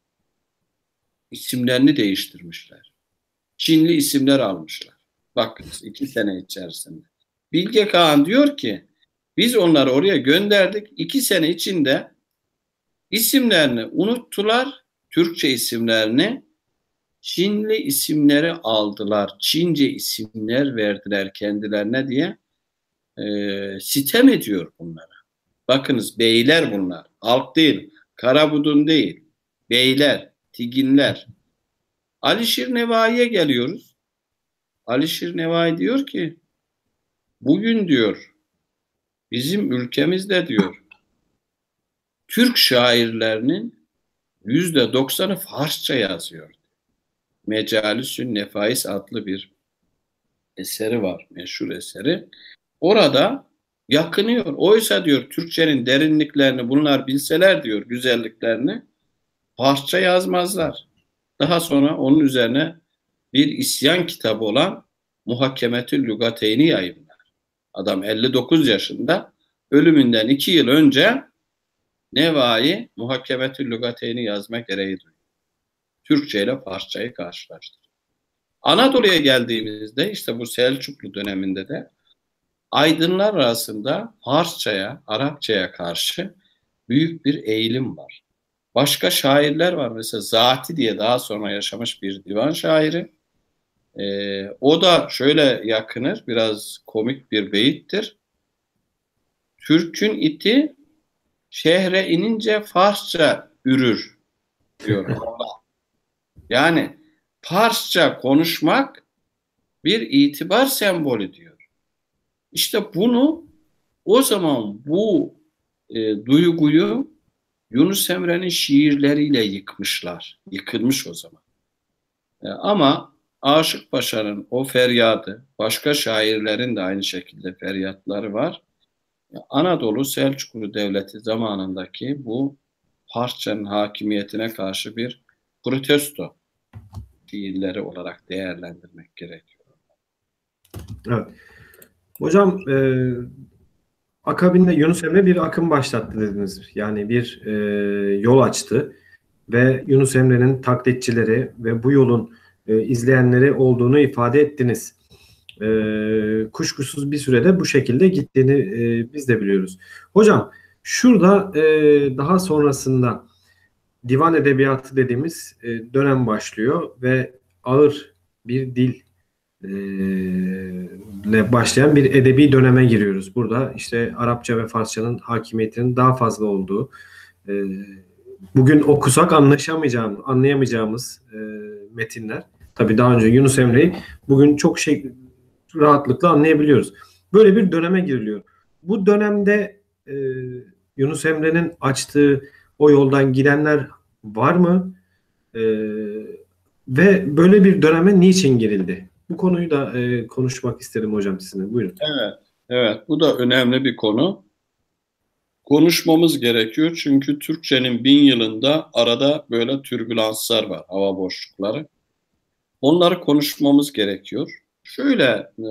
isimlerini değiştirmişler. Çinli isimler almışlar. Bakınız iki sene içerisinde. Bilge Kağan diyor ki biz onları oraya gönderdik. İki sene içinde isimlerini unuttular. Türkçe isimlerini, Çinli isimleri aldılar. Çince isimler verdiler kendilerine diye e, sitem ediyor bunlara. Bakınız beyler bunlar. Halk değil. Karabudun değil. Beyler, tiginler. Alişir Nevai'ye geliyoruz. Alişir Nevai diyor ki bugün diyor bizim ülkemizde diyor Türk şairlerinin yüzde doksanı Farsça yazıyor. Mecalisün Nefais adlı bir eseri var, meşhur eseri. Orada yakınıyor. Oysa diyor Türkçenin derinliklerini bunlar bilseler diyor, güzelliklerini Farsça yazmazlar. Daha sonra onun üzerine bir isyan kitabı olan Muhakkemetül Lügateyni yayınlar. Adam elli dokuz yaşında, ölümünden iki yıl önce Nevai Muhakkemetül Lügateyni yazma gereği duyuyor. Türkçe ile Farsçayı karşılaştırıyor. Anadolu'ya geldiğimizde işte bu Selçuklu döneminde de aydınlar arasında Farsçaya, Arapçaya karşı büyük bir eğilim var. Başka şairler var. Mesela Zati diye daha sonra yaşamış bir divan şairi. Ee, o da şöyle yakınır. Biraz komik bir beyittir. Türk'ün iti şehre inince Farsça ürür diyor. Yani Farsça konuşmak bir itibar sembolü diyor. İşte bunu o zaman bu e, duyguyu Yunus Emre'nin şiirleriyle yıkmışlar. Yıkılmış o zaman. E, ama Aşık Paşa'nın o feryadı, başka şairlerin de aynı şekilde feryatları var. E, Anadolu Selçuklu Devleti zamanındaki bu Farsçanın hakimiyetine karşı bir protesto şiirleri olarak değerlendirmek gerekiyor. Evet. Hocam e, akabinde Yunus Emre bir akım başlattı dediniz. Yani bir e, yol açtı ve Yunus Emre'nin taklitçileri ve bu yolun e, izleyenleri olduğunu ifade ettiniz. E, kuşkusuz bir sürede bu şekilde gittiğini e, biz de biliyoruz. Hocam şurada e, daha sonrasında divan edebiyatı dediğimiz e, dönem başlıyor ve ağır bir dil ile başlayan bir edebi döneme giriyoruz. Burada işte Arapça ve Farsçanın hakimiyetinin daha fazla olduğu, e, bugün okusak anlaşamayacağımız, anlayamayacağımız e, metinler. Tabii daha önce Yunus Emre'yi bugün çok şey rahatlıkla anlayabiliyoruz. Böyle bir döneme giriliyor. Bu dönemde e, Yunus Emre'nin açtığı o yoldan gidenler var mı? E, ve böyle bir döneme niçin girildi? Bu konuyu da e, konuşmak isterim hocam sizinle. Buyurun. Evet, evet. Bu da önemli bir konu. konuşmamız gerekiyor. Çünkü Türkçenin bin yılında arada böyle türbülanslar var, hava boşlukları. Onları konuşmamız gerekiyor. Şöyle, e,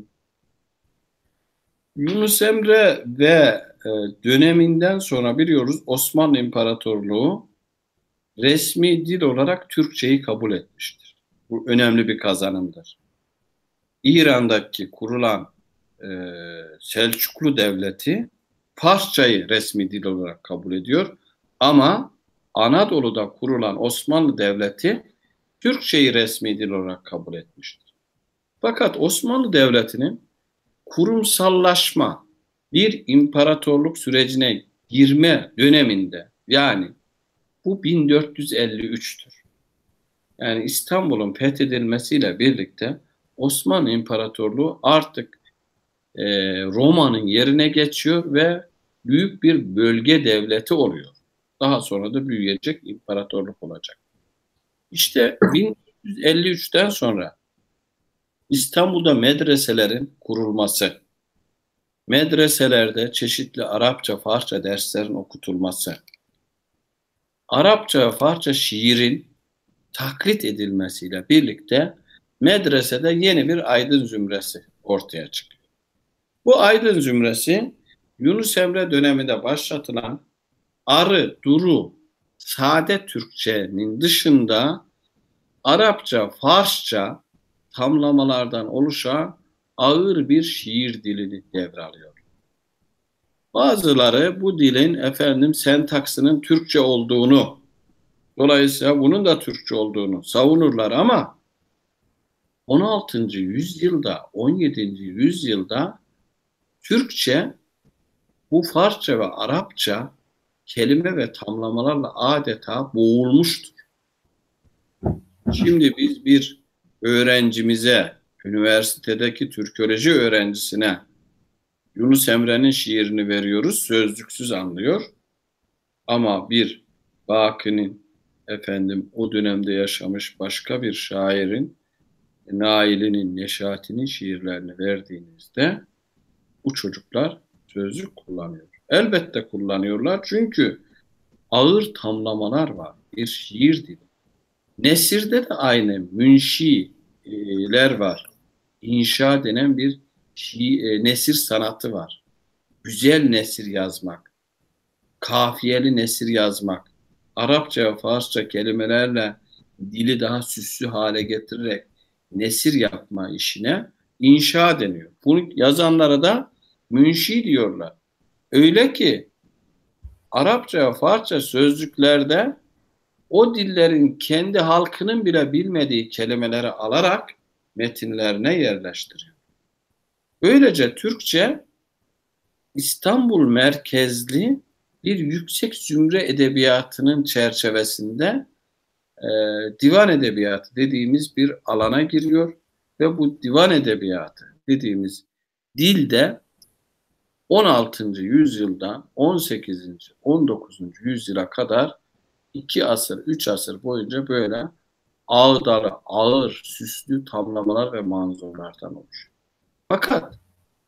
Yunus Emre ve e, döneminden sonra biliyoruz Osmanlı İmparatorluğu resmi dil olarak Türkçeyi kabul etmiştir. Bu önemli bir kazanımdır. İran'daki kurulan e, Selçuklu Devleti Farsçayı resmi dil olarak kabul ediyor. Ama Anadolu'da kurulan Osmanlı Devleti Türkçeyi resmi dil olarak kabul etmiştir. Fakat Osmanlı Devleti'nin kurumsallaşma, bir imparatorluk sürecine girme döneminde, yani bu bin dört yüz elli üçtür. Yani İstanbul'un fethedilmesiyle birlikte Osmanlı İmparatorluğu artık e, Roma'nın yerine geçiyor ve büyük bir bölge devleti oluyor. Daha sonra da büyüyecek imparatorluk olacak. İşte bin dört yüz elli üçten sonra İstanbul'da medreselerin kurulması, medreselerde çeşitli Arapça, Farsça derslerin okutulması, Arapça ve Farsça şiirin taklit edilmesiyle birlikte medresede yeni bir aydın zümresi ortaya çıkıyor. Bu aydın zümresi Yunus Emre döneminde başlatılan Arı, Duru, Sade Türkçenin dışında Arapça, Farsça tamlamalardan oluşan ağır bir şiir dilini devralıyor. Bazıları bu dilin efendim sentaksının Türkçe olduğunu, dolayısıyla bunun da Türkçe olduğunu savunurlar ama on altıncı yüzyılda, on yedinci yüzyılda Türkçe bu Farsça ve Arapça kelime ve tamlamalarla adeta boğulmuştur. Şimdi biz bir öğrencimize, üniversitedeki Türkoloji öğrencisine Yunus Emre'nin şiirini veriyoruz, sözlüksüz anlıyor. Ama bir Baki'nin, efendim o dönemde yaşamış başka bir şairin, Nail'in, Neşati'nin şiirlerini verdiğinizde bu çocuklar sözlük kullanıyor. Elbette kullanıyorlar çünkü ağır tamlamalar var, bir şiir dili. Nesirde de aynı münşiler var. İnşa denen bir şi, e, nesir sanatı var. Güzel nesir yazmak, kafiyeli nesir yazmak, Arapça ve Farsça kelimelerle dili daha süslü hale getirerek nesir yapma işine inşa deniyor. Bunu yazanlara da münşi diyorlar. Öyle ki Arapça ve Farsça sözlüklerde o dillerin kendi halkının bile bilmediği kelimeleri alarak metinlerine yerleştiriyor. Böylece Türkçe İstanbul merkezli bir yüksek zümre edebiyatının çerçevesinde e, divan edebiyatı dediğimiz bir alana giriyor ve bu divan edebiyatı dediğimiz dilde on altıncı yüzyıldan on sekizinci on dokuzuncu yüzyıla kadar iki asır, üç asır boyunca böyle ağdalı, ağır, süslü tamlamalar ve manzumlardan oluşuyor. Fakat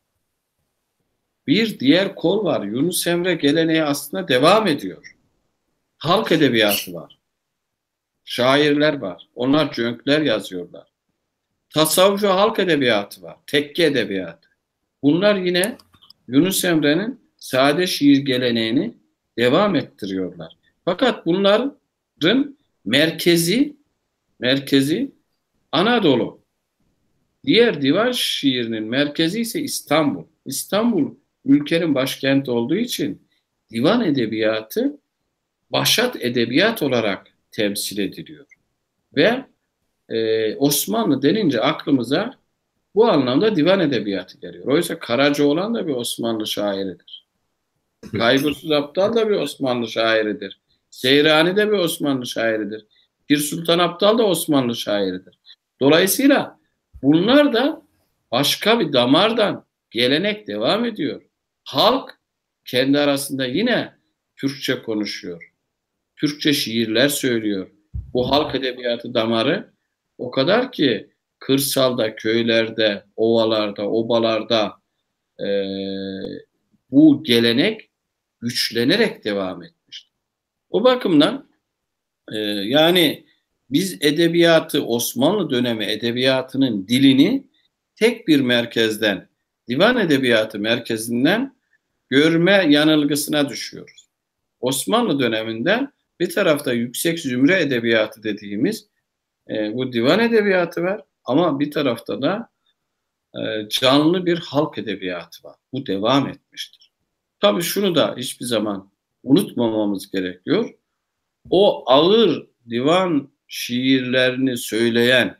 bir diğer kol var. Yunus Emre geleneği aslında devam ediyor. Halk edebiyatı var. Şairler var. Onlar cönkler yazıyorlar. Tasavvuf ve halk edebiyatı var. Tekke edebiyatı. Bunlar yine Yunus Emre'nin sade şiir geleneğini devam ettiriyorlar. Fakat bunların merkezi merkezi Anadolu. Diğer divan şiirinin merkezi ise İstanbul. İstanbul ülkenin başkenti olduğu için divan edebiyatı başat edebiyat olarak temsil ediliyor. Ve e, Osmanlı denince aklımıza bu anlamda divan edebiyatı geliyor. Oysa Karacaoğlan da bir Osmanlı şairidir. Kaygısız Aptal da bir Osmanlı şairidir. Seyrani de bir Osmanlı şairidir. Pir Sultan Abdal da Osmanlı şairidir. Dolayısıyla bunlar da başka bir damardan gelenek devam ediyor. Halk kendi arasında yine Türkçe konuşuyor. Türkçe şiirler söylüyor. Bu halk edebiyatı damarı o kadar ki kırsalda, köylerde, ovalarda, obalarda e, bu gelenek güçlenerek devam etmiştir. O bakımdan e, yani biz edebiyatı, Osmanlı dönemi edebiyatının dilini tek bir merkezden, divan edebiyatı merkezinden görme yanılgısına düşüyoruz. Osmanlı döneminde bir tarafta yüksek zümre edebiyatı dediğimiz e, bu divan edebiyatı var ama bir tarafta da e, canlı bir halk edebiyatı var. Bu devam etmiştir. Tabii şunu da hiçbir zaman unutmamamız gerekiyor. O ağır divan şiirlerini söyleyen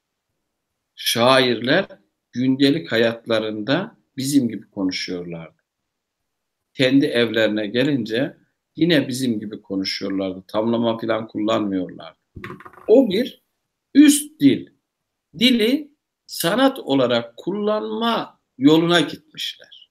şairler gündelik hayatlarında bizim gibi konuşuyorlardı. Kendi evlerine gelince yine bizim gibi konuşuyorlardı. Tamlama falan kullanmıyorlardı. O bir üst dil. Dili sanat olarak kullanma yoluna gitmişler.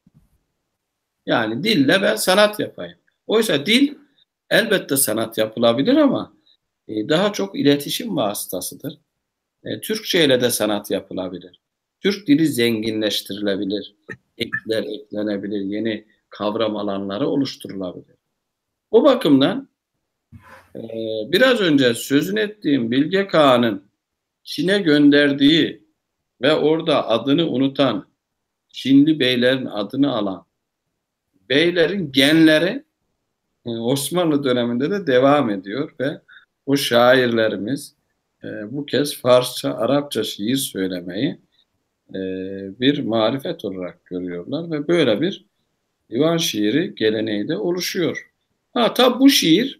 Yani dille ben sanat yapayım. Oysa dil elbette sanat yapılabilir ama e, daha çok iletişim vasıtasıdır. E, Türkçe ile de sanat yapılabilir. Türk dili zenginleştirilebilir. Ekler eklenebilir. Yeni kavram alanları oluşturulabilir. O bakımdan e, biraz önce sözünü ettiğim Bilge Kağan'ın Çin'e gönderdiği ve orada adını unutan, Çinli beylerin adını alan beylerin genleri e, Osmanlı döneminde de devam ediyor ve o şairlerimiz e, bu kez Farsça, Arapça şiir söylemeyi e, bir marifet olarak görüyorlar ve böyle bir divan şiiri geleneği de oluşuyor. Ha tabi bu şiir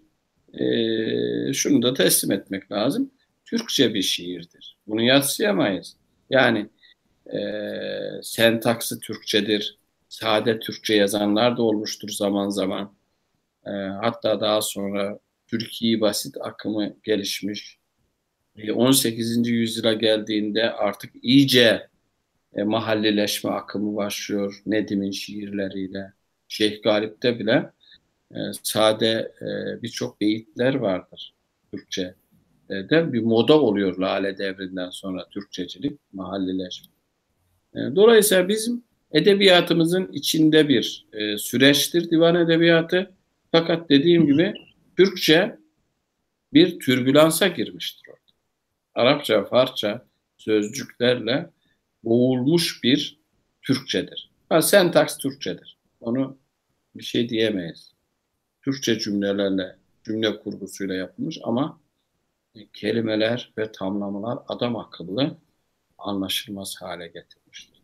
e, şunu da teslim etmek lazım. Türkçe bir şiirdir. Bunu yadsıyamayız. Yani e, sentaksı Türkçedir. Sade Türkçe yazanlar da olmuştur zaman zaman. E, hatta daha sonra Türkiye basit akımı gelişmiş. E, on sekizinci yüzyıla geldiğinde artık iyice e, mahallileşme akımı başlıyor. Nedim'in şiirleriyle. Şeyh Galip'te bile e, sade e, birçok beyitler vardır Türkçe. E, de bir moda oluyor Lale Devri'nden sonra Türkçecilik, mahallileşme. E, dolayısıyla bizim edebiyatımızın içinde bir e, süreçtir divan edebiyatı. Fakat dediğim gibi Türkçe bir türbülansa girmiştir orada. Arapça, Farsça sözcüklerle boğulmuş bir Türkçedir. Ha, sentaks Türkçedir. Onu bir şey diyemeyiz. Türkçe cümlelerle, cümle kurgusuyla yapılmış ama kelimeler ve tamlamalar adam akıllı anlaşılmaz hale getirmiştir.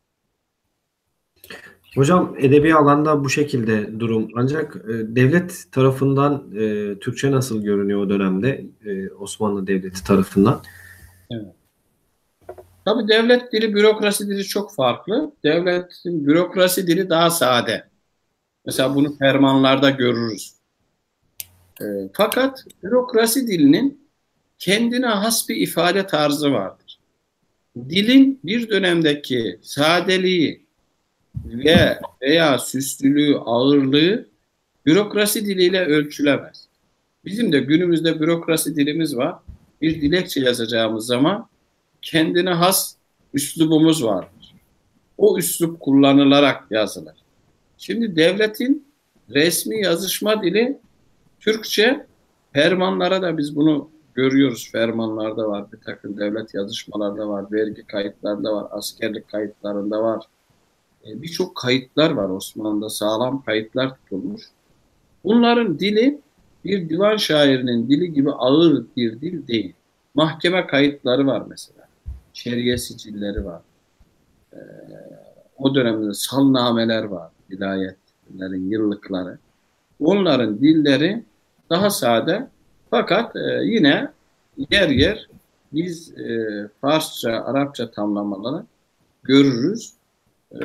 Hocam edebi alanda bu şekilde durum. Ancak e, devlet tarafından e, Türkçe nasıl görünüyor o dönemde e, Osmanlı Devleti tarafından? Evet. Tabii devlet dili, bürokrasi dili çok farklı. Devletin bürokrasi dili daha sade. Mesela bunu fermanlarda görürüz. E, fakat bürokrasi dilinin kendine has bir ifade tarzı vardır. Dilin bir dönemdeki sadeliği ve veya süslülüğü, ağırlığı bürokrasi diliyle ölçülemez. Bizim de günümüzde bürokrasi dilimiz var. Bir dilekçe yazacağımız zaman kendine has üslubumuz vardır. O üslup kullanılarak yazılır. Şimdi devletin resmi yazışma dili Türkçe. Fermanlara da biz bunu görüyoruz. Fermanlarda var, bir takım devlet yazışmalarda var, vergi kayıtlarında var, askerlik kayıtlarında var. E, Birçok kayıtlar var Osmanlı'da, sağlam kayıtlar tutulmuş. Bunların dili bir divan şairinin dili gibi ağır bir dil değil. Mahkeme kayıtları var mesela. Şeriye sicilleri var. E, o dönemde salnameler var. Vilayetlerin yıllıkları. Onların dilleri daha sade fakat e, yine yer yer biz e, Farsça, Arapça tamlamaları görürüz. E,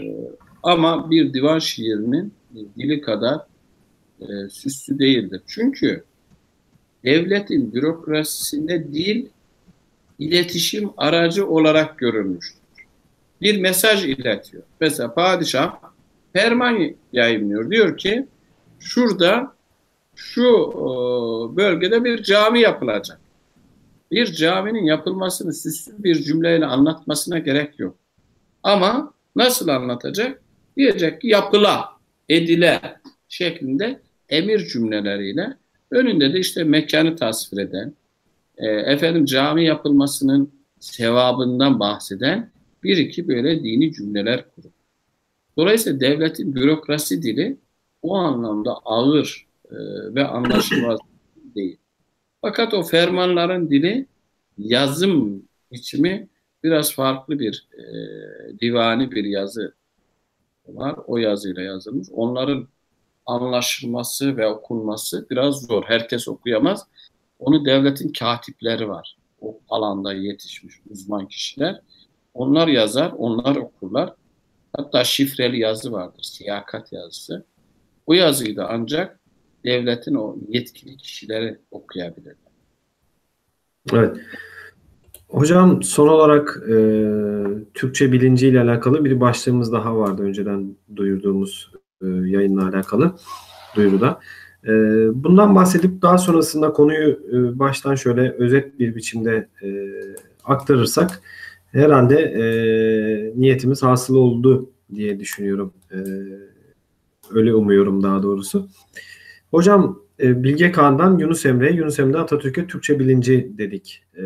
ama bir divan şiirinin dili kadar e, süslü değildir. Çünkü devletin bürokrasisinde dil iletişim aracı olarak görülmüştür. Bir mesaj iletiyor. Mesela padişah ferman yayınlıyor. Diyor ki şurada şu bölgede bir cami yapılacak. Bir caminin yapılmasını süslü bir cümleyle anlatmasına gerek yok. Ama nasıl anlatacak? Diyecek ki yapıla, edile. şeklinde emir cümleleriyle, önünde de işte mekanı tasvir eden, e, efendim cami yapılmasının sevabından bahseden bir iki böyle dini cümleler kurur. Dolayısıyla devletin bürokrasi dili o anlamda ağır e, ve anlaşılmaz değil. Fakat o fermanların dili, yazım biçimi biraz farklı, bir e, divani bir yazı var. O yazıyla yazılmış. Onların anlaşılması ve okunması biraz zor. Herkes okuyamaz. Onu devletin katipleri var. O alanda yetişmiş uzman kişiler. Onlar yazar, onlar okurlar. Hatta şifreli yazı vardır, siyakat yazısı. O yazıyı da ancak devletin o yetkili kişileri okuyabilir. Evet. Hocam son olarak e, Türkçe bilinciyle alakalı bir başlığımız daha vardı önceden duyurduğumuz e, yayınla alakalı duyuruda. E, bundan bahsedip daha sonrasında konuyu e, baştan şöyle özet bir biçimde e, aktarırsak herhalde e, niyetimiz hasıl oldu diye düşünüyorum. E, öyle umuyorum daha doğrusu. Hocam e, Bilge Kağan'dan Yunus Emre'ye, Yunus Emre'den Atatürk'e Türkçe bilinci dedik. E,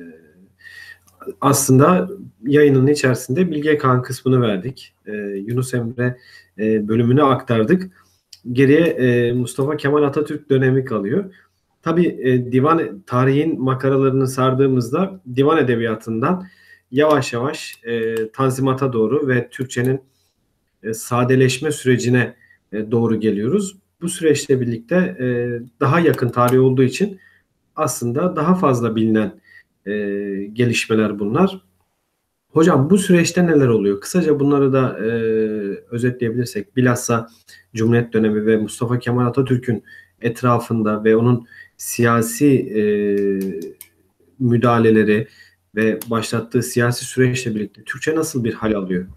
aslında yayının içerisinde Bilge Kağan kısmını verdik. E, Yunus Emre e, bölümünü aktardık. Geriye e, Mustafa Kemal Atatürk dönemi kalıyor. Tabii e, divan tarihin makaralarını sardığımızda divan edebiyatından yavaş yavaş e, Tanzimat'a doğru ve Türkçenin e, sadeleşme sürecine e, doğru geliyoruz. Bu süreçle birlikte e, daha yakın tarih olduğu için aslında daha fazla bilinen e, gelişmeler bunlar. Hocam bu süreçte neler oluyor? Kısaca bunları da e, özetleyebilirsek. Bilhassa Cumhuriyet dönemi ve Mustafa Kemal Atatürk'ün etrafında ve onun siyasi e, müdahaleleri ve başlattığı siyasi süreçle birlikte Türkçe nasıl bir hal alıyor?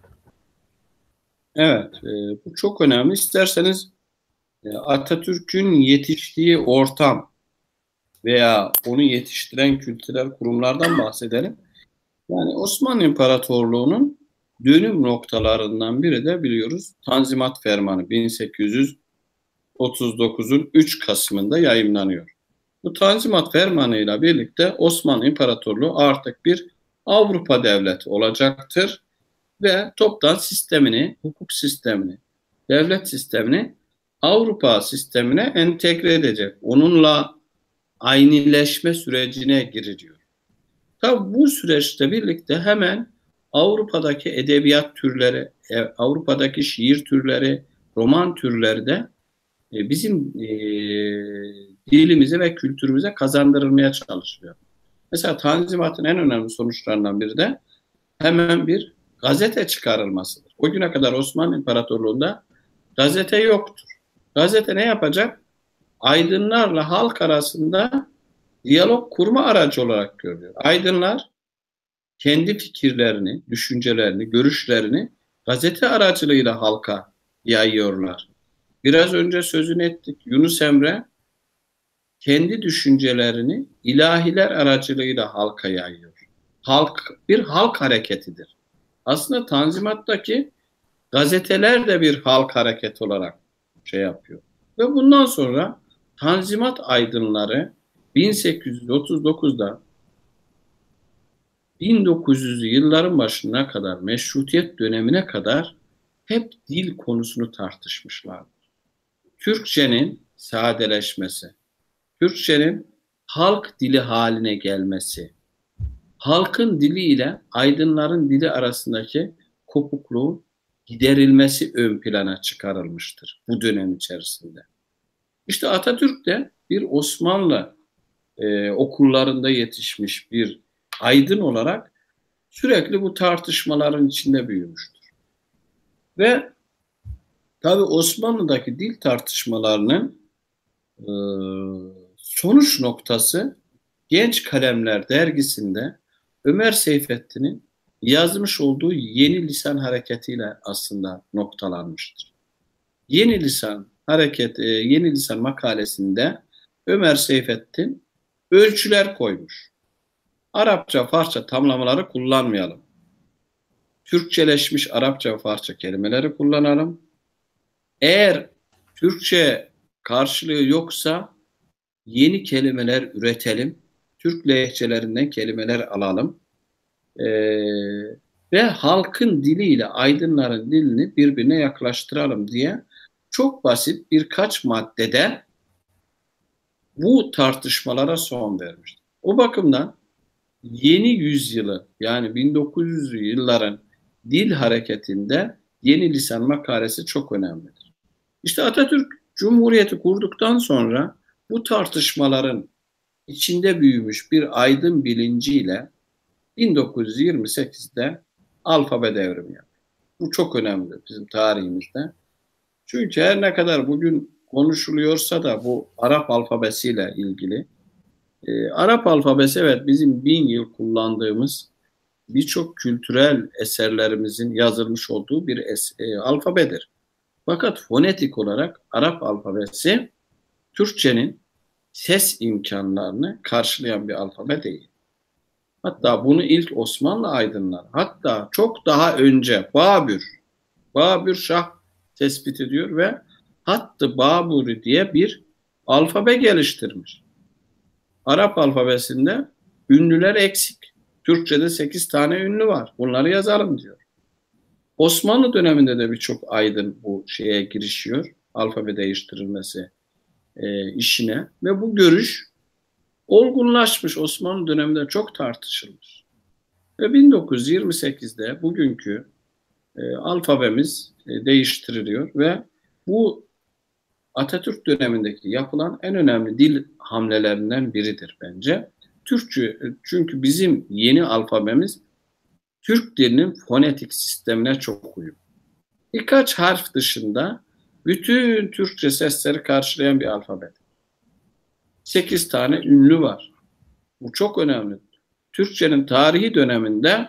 Evet, e, bu çok önemli. İsterseniz e, Atatürk'ün yetiştiği ortam veya onu yetiştiren kültürel kurumlardan bahsedelim. Yani Osmanlı İmparatorluğu'nun dönüm noktalarından biri de biliyoruz Tanzimat Fermanı bin sekiz yüz otuz dokuzun üç Kasım'ında yayımlanıyor. Bu Tanzimat Fermanı ile birlikte Osmanlı İmparatorluğu artık bir Avrupa devleti olacaktır ve toptan sistemini, hukuk sistemini, devlet sistemini Avrupa sistemine entegre edecek. Onunla aynileşme sürecine giriliyor. Tabi bu süreçte birlikte hemen Avrupa'daki edebiyat türleri, Avrupa'daki şiir türleri, roman türleri de bizim e, dilimize ve kültürümüze kazandırılmaya çalışılıyor. Mesela Tanzimat'ın en önemli sonuçlarından biri de hemen bir gazete çıkarılmasıdır. O güne kadar Osmanlı İmparatorluğu'nda gazete yoktur. Gazete ne yapacak? Aydınlarla halk arasında diyalog kurma aracı olarak görülüyor. Aydınlar kendi fikirlerini, düşüncelerini, görüşlerini gazete aracılığıyla halka yayıyorlar. Biraz önce sözünü ettik. Yunus Emre kendi düşüncelerini ilahiler aracılığıyla halka yayıyor. Halk bir halk hareketidir. Aslında Tanzimat'taki gazeteler de bir halk hareketi olarak şey yapıyor. Ve bundan sonra Tanzimat aydınları bin sekiz yüz otuz dokuzda bin dokuz yüzlü yılların başına kadar, meşrutiyet dönemine kadar hep dil konusunu tartışmışlardır. Türkçenin sadeleşmesi, Türkçenin halk dili haline gelmesi, halkın dili ile aydınların dili arasındaki kopukluğun giderilmesi ön plana çıkarılmıştır bu dönem içerisinde. İşte Atatürk de bir Osmanlı e, okullarında yetişmiş bir aydın olarak sürekli bu tartışmaların içinde büyümüştür. Ve tabii Osmanlı'daki dil tartışmalarının e, sonuç noktası Genç Kalemler dergisinde Ömer Seyfettin'in yazmış olduğu Yeni Lisan hareketiyle aslında noktalanmıştır. Yeni Lisan hareket, e, Yeni Lisan makalesinde Ömer Seyfettin ölçüler koymuş. Arapça, Farsça tamlamaları kullanmayalım. Türkçeleşmiş Arapça ve Farsça kelimeleri kullanalım. Eğer Türkçe karşılığı yoksa yeni kelimeler üretelim. Türk lehçelerinden kelimeler alalım. Ee, ve halkın diliyle aydınların dilini birbirine yaklaştıralım diye çok basit birkaç maddede bu tartışmalara son vermiştir. O bakımdan yeni yüzyılı yani bin dokuz yüzlü yılların dil hareketinde yeni lisan makalesi çok önemlidir. İşte Atatürk Cumhuriyeti kurduktan sonra bu tartışmaların içinde büyümüş bir aydın bilinciyle bin dokuz yüz yirmi sekizde alfabe devrimi yaptı. Bu çok önemli bizim tarihimizde. Çünkü her ne kadar bugün konuşuluyorsa da bu Arap alfabesiyle ilgili. E, Arap alfabesi evet bizim bin yıl kullandığımız birçok kültürel eserlerimizin yazılmış olduğu bir es, e, alfabedir. Fakat fonetik olarak Arap alfabesi Türkçenin ses imkanlarını karşılayan bir alfabe değil. Hatta bunu ilk Osmanlı aydınları, hatta çok daha önce Babür, Babür Şah tespit ediyor ve Hattı Baburi diye bir alfabe geliştirmiş. Arap alfabesinde ünlüler eksik. Türkçe'de sekiz tane ünlü var. Bunları yazalım diyor. Osmanlı döneminde de birçok aydın bu şeye girişiyor. Alfabe değiştirilmesi e, işine ve bu görüş olgunlaşmış. Osmanlı döneminde çok tartışılmış. Ve bin dokuz yüz yirmi sekizde bugünkü e, alfabemiz e, değiştiriliyor ve bu Atatürk dönemindeki yapılan en önemli dil hamlelerinden biridir bence. Türkçe, çünkü bizim yeni alfabemiz Türk dilinin fonetik sistemine çok uyumlu. Birkaç harf dışında bütün Türkçe sesleri karşılayan bir alfabe. Sekiz tane ünlü var. Bu çok önemli. Türkçenin tarihi döneminde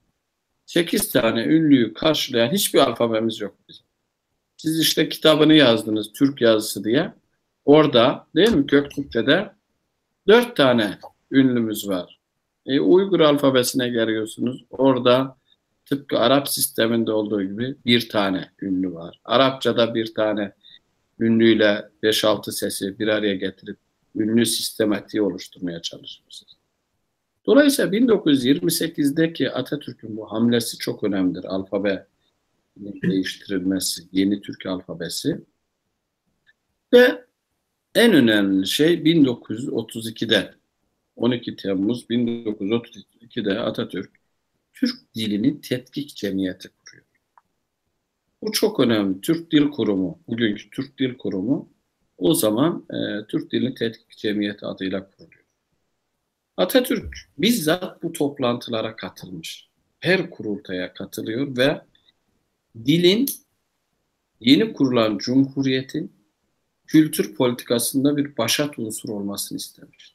sekiz tane ünlüyü karşılayan hiçbir alfabemiz yok bizim. Siz işte kitabını yazdınız Türk yazısı diye. Orada değil mi Köktürkçe'de dört tane ünlümüz var. E, Uygur alfabesine geliyorsunuz. Orada tıpkı Arap sisteminde olduğu gibi bir tane ünlü var. Arapçada bir tane ünlüyle beş altı sesi bir araya getirip ünlü sistematiği oluşturmaya çalışmışız. Dolayısıyla bin dokuz yüz yirmi sekizdeki Atatürk'ün bu hamlesi çok önemlidir. Alfabe değiştirilmesi, yeni Türk alfabesi. Ve en önemli şey bin dokuz yüz otuz ikide on iki Temmuz bin dokuz yüz otuz ikide Atatürk Türk Dilini Tetkik Cemiyeti kuruyor. Bu çok önemli. Türk Dil Kurumu, bugünkü Türk Dil Kurumu o zaman e, Türk Dilini Tetkik Cemiyeti adıyla kuruluyor. Atatürk bizzat bu toplantılara katılmış. Her kurultaya katılıyor ve dilin yeni kurulan cumhuriyetin kültür politikasında bir başat unsur olmasını istemiştir.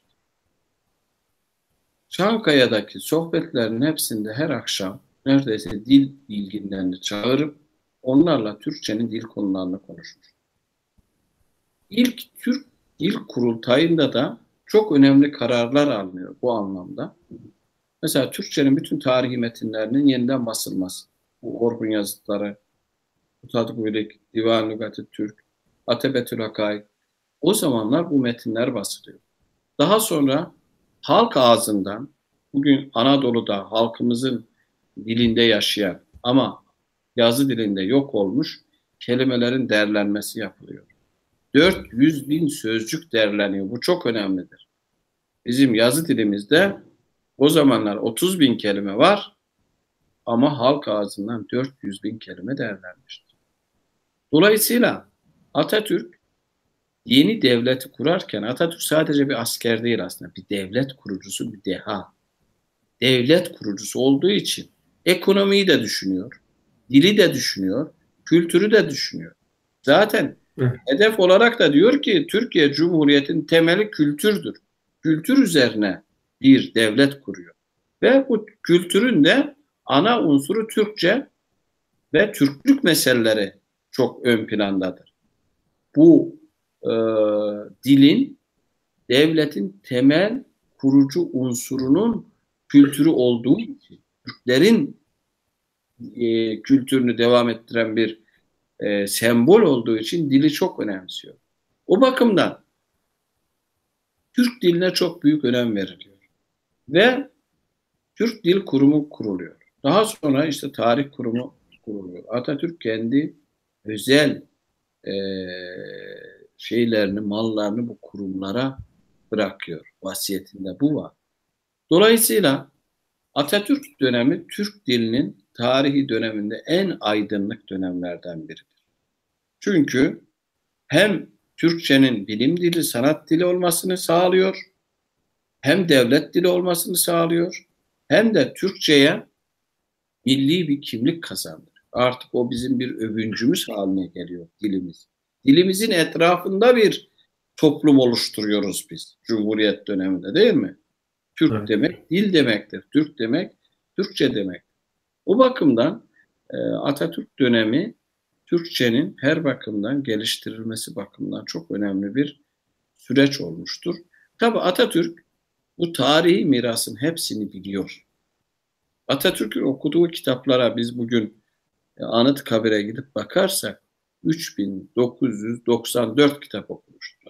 Çankaya'daki sohbetlerin hepsinde her akşam neredeyse dil bilginlerini çağırıp onlarla Türkçenin dil konularını konuşmuş. İlk Türk Dil Kurultayı'nda da çok önemli kararlar alınıyor bu anlamda. Mesela Türkçenin bütün tarihi metinlerinin yeniden basılması. Bu Orhun yazıtları, Kutat Buylik, Divan Lügat-ı Türk, Atebetül Hakay. O zamanlar bu metinler basılıyor. Daha sonra halk ağzından, bugün Anadolu'da halkımızın dilinde yaşayan ama yazı dilinde yok olmuş kelimelerin derlenmesi yapılıyor. dört yüz bin sözcük derleniyor. Bu çok önemlidir. Bizim yazı dilimizde o zamanlar otuz bin kelime var ama halk ağzından dört yüz bin kelime derlenmiştir. Dolayısıyla Atatürk yeni devleti kurarken Atatürk sadece bir asker değil aslında. Bir devlet kurucusu, bir deha. Devlet kurucusu olduğu için ekonomiyi de düşünüyor, dili de düşünüyor, kültürü de düşünüyor. Zaten evet. Hedef olarak da diyor ki Türkiye Cumhuriyeti'nin temeli kültürdür. Kültür üzerine bir devlet kuruyor. Ve bu kültürün de ana unsuru Türkçe ve Türklük meseleleri çok ön plandadır. Bu e, dilin devletin temel kurucu unsurunun kültürü olduğu için Türklerin e, kültürünü devam ettiren bir e, sembol olduğu için dili çok önemsiyor. O bakımdan Türk diline çok büyük önem veriliyor. Ve Türk Dil Kurumu kuruluyor. Daha sonra işte Tarih Kurumu kuruluyor. Atatürk kendi özel e, şeylerini, mallarını bu kurumlara bırakıyor. Vasiyetinde bu var. Dolayısıyla Atatürk dönemi Türk dilinin tarihi döneminde en aydınlık dönemlerden biridir. Çünkü hem Türkçenin bilim dili, sanat dili olmasını sağlıyor, hem devlet dili olmasını sağlıyor, hem de Türkçe'ye milli bir kimlik kazandırıyor. Artık o bizim bir övüncümüz haline geliyor dilimiz. Dilimizin etrafında bir toplum oluşturuyoruz biz Cumhuriyet döneminde, değil mi? Türk Evet. demek dil demektir. Türk demek Türkçe demek. O bakımdan e, Atatürk dönemi Türkçenin her bakımdan geliştirilmesi bakımından çok önemli bir süreç olmuştur. Tabii Atatürk bu tarihi mirasın hepsini biliyor. Atatürk'ün okuduğu kitaplara biz bugün e, Anıtkabir'e gidip bakarsak üç bin dokuz yüz doksan dört kitap okumuştur.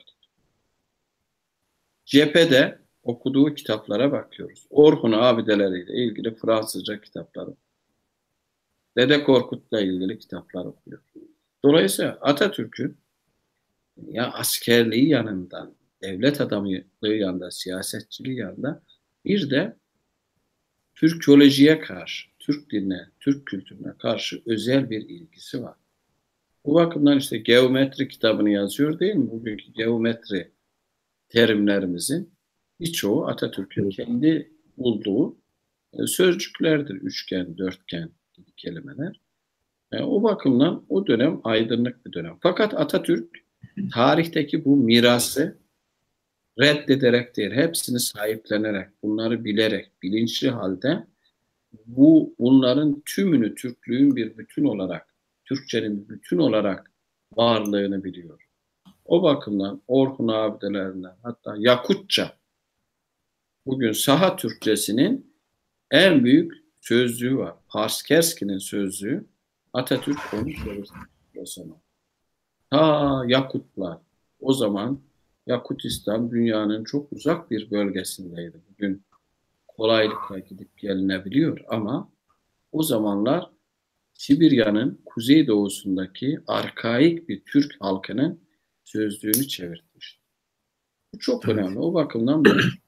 Cephede okuduğu kitaplara bakıyoruz. Orhun abideleriyle ilgili Fransızca kitapları, Dede Korkut'la ilgili kitaplar okuyor. Dolayısıyla Atatürk'ün ya askerliği yanından, devlet adamlığı yanında, siyasetçiliği yanında bir de Türkolojiye karşı, Türk diline, Türk kültürüne karşı özel bir ilgisi var. Bu bakımdan işte geometri kitabını yazıyor, değil mi? Bugünkü geometri terimlerimizin birçoğu Atatürk'ün kendi bulduğu sözcüklerdir. Üçgen, dörtgen gibi kelimeler. Yani o bakımdan o dönem aydınlık bir dönem. Fakat Atatürk tarihteki bu mirası reddederek değil, hepsini sahiplenerek, bunları bilerek, bilinçli halde bu bunların tümünü Türklüğün bir bütün olarak, Türkçenin bir bütün olarak varlığını biliyor. O bakımdan Orhun abidelerinden, hatta Yakutça, bugün Saha Türkçesinin en büyük sözlüğü var. Parskerski'nin sözlüğü, Atatürk onu çevirdi o zaman. Ta Yakutlar, o zaman Yakutistan dünyanın çok uzak bir bölgesindeydi. Bugün kolaylıkla gidip gelinebiliyor ama o zamanlar Sibirya'nın kuzeydoğusundaki arkaik bir Türk halkının sözlüğünü çevirtmiş. Bu çok Evet. önemli. O bakımdan bu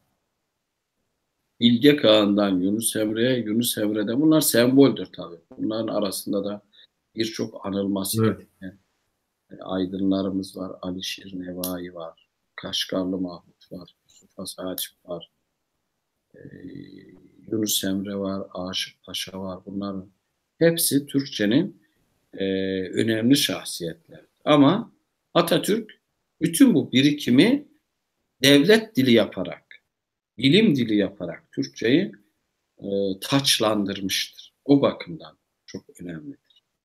Bilge Kağan'dan Yunus Emre'ye, Yunus Emre'de bunlar semboldür tabii. Bunların arasında da birçok anılması Evet. gereken aydınlarımız var. Alişir Nevai var. Kaşgarlı Mahmut var. Yusuf Has Akif var. Ee, Yunus Emre var. Aşık Paşa var. Bunların hepsi Türkçenin e, önemli şahsiyetler. Ama Atatürk bütün bu birikimi devlet dili yaparak, bilim dili yaparak Türkçeyi e, taçlandırmıştır. O bakımdan çok önemlidir.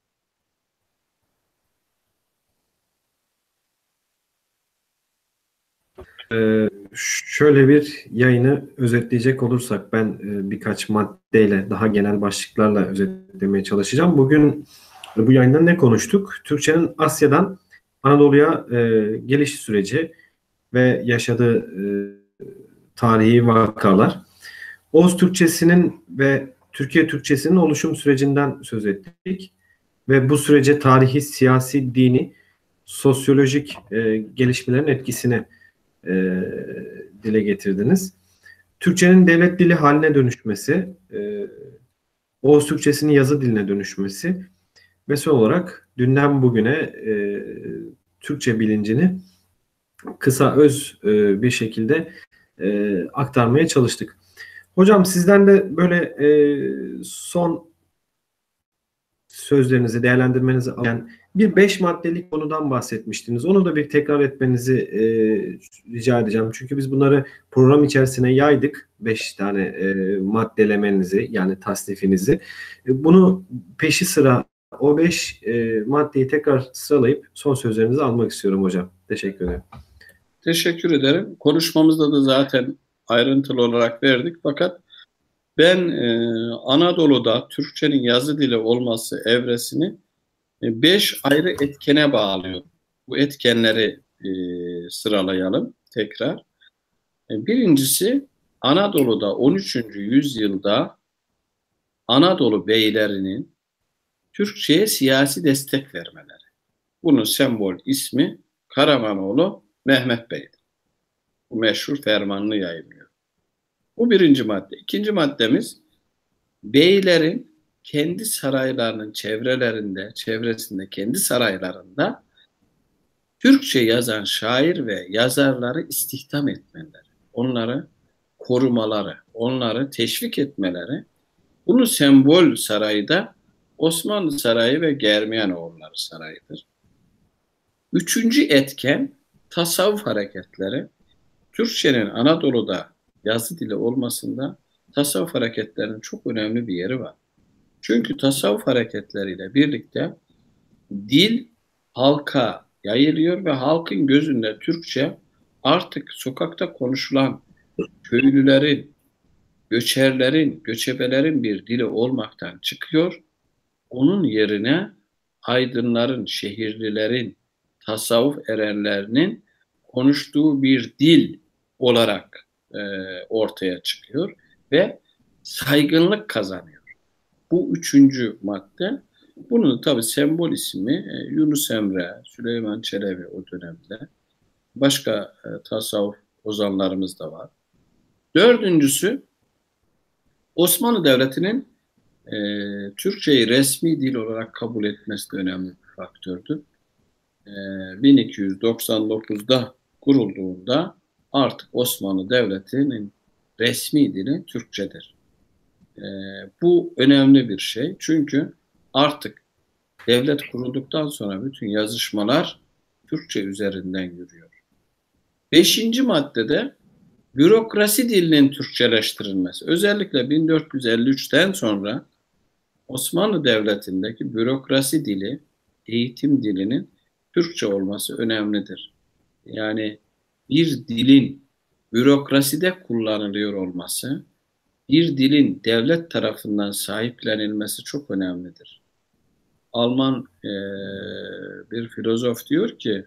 Ee, şöyle bir yayını özetleyecek olursak ben e, birkaç maddeyle daha genel başlıklarla özetlemeye çalışacağım. Bugün bu yayında ne konuştuk? Türkçenin Asya'dan Anadolu'ya e, geliş süreci ve yaşadığı e, tarihi vakalar. Oğuz Türkçesinin ve Türkiye Türkçesinin oluşum sürecinden söz ettik. Ve bu sürece tarihi, siyasi, dini, sosyolojik e, gelişmelerin etkisini e, dile getirdiniz. Türkçenin devlet dili haline dönüşmesi, e, Oğuz Türkçesinin yazı diline dönüşmesi ve son olarak dünden bugüne e, Türkçe bilincini kısa öz e, bir şekilde e, aktarmaya çalıştık. Hocam sizden de böyle e, son sözlerinizi, değerlendirmenizi alan bir beş maddelik konudan bahsetmiştiniz. Onu da bir tekrar etmenizi e, rica edeceğim. Çünkü biz bunları program içerisine yaydık. Beş tane e, maddelemenizi yani tasnifinizi. E, bunu peşi sıra o beş e, maddeyi tekrar sıralayıp son sözlerinizi almak istiyorum hocam. Teşekkür ederim. Teşekkür ederim. Konuşmamızda da zaten ayrıntılı olarak verdik. Fakat ben e, Anadolu'da Türkçenin yazı dili olması evresini E, beş ayrı etkene bağlıyor. Bu etkenleri e, sıralayalım tekrar. E, birincisi, Anadolu'da on üçüncü yüzyılda Anadolu beylerinin Türkçe'ye siyasi destek vermeleri. Bunun sembol ismi Karamanoğlu Mehmet Bey'dir. Bu meşhur fermanını yayınlıyor. Bu birinci madde. İkinci maddemiz, beylerin kendi saraylarının çevrelerinde, çevresinde, kendi saraylarında Türkçe yazan şair ve yazarları istihdam etmeleri, onları korumaları, onları teşvik etmeleri. Bunun sembol sarayı da Osmanlı Sarayı ve Germiyanoğulları Sarayı'dır. Üçüncü etken, tasavvuf hareketleri. Türkçenin Anadolu'da yazı dili olmasında tasavvuf hareketlerinin çok önemli bir yeri var. Çünkü tasavvuf hareketleriyle birlikte dil halka yayılıyor ve halkın gözünde Türkçe artık sokakta konuşulan köylülerin, göçerlerin, göçebelerin bir dili olmaktan çıkıyor. Onun yerine aydınların, şehirlilerin, tasavvuf erenlerinin konuştuğu bir dil olarak e, ortaya çıkıyor ve saygınlık kazanıyor. Bu üçüncü madde. Bunun tabi sembol ismi e, Yunus Emre, Süleyman Çelebi o dönemde. Başka e, tasavvuf ozanlarımız da var. Dördüncüsü, Osmanlı Devleti'nin e, Türkçeyi resmi dil olarak kabul etmesi de önemli bir faktördü. E, bin iki yüz doksan dokuzda kurulduğunda artık Osmanlı Devleti'nin resmi dili Türkçedir. E, bu önemli bir şey. Çünkü artık devlet kurulduktan sonra bütün yazışmalar Türkçe üzerinden yürüyor. Beşinci maddede bürokrasi dilinin Türkçeleştirilmesi. Özellikle bin dört yüz elli üçten sonra Osmanlı Devleti'ndeki bürokrasi dili, eğitim dilinin Türkçe olması önemlidir. Yani bir dilin bürokraside kullanılıyor olması, bir dilin devlet tarafından sahiplenilmesi çok önemlidir. Alman e, bir filozof diyor ki,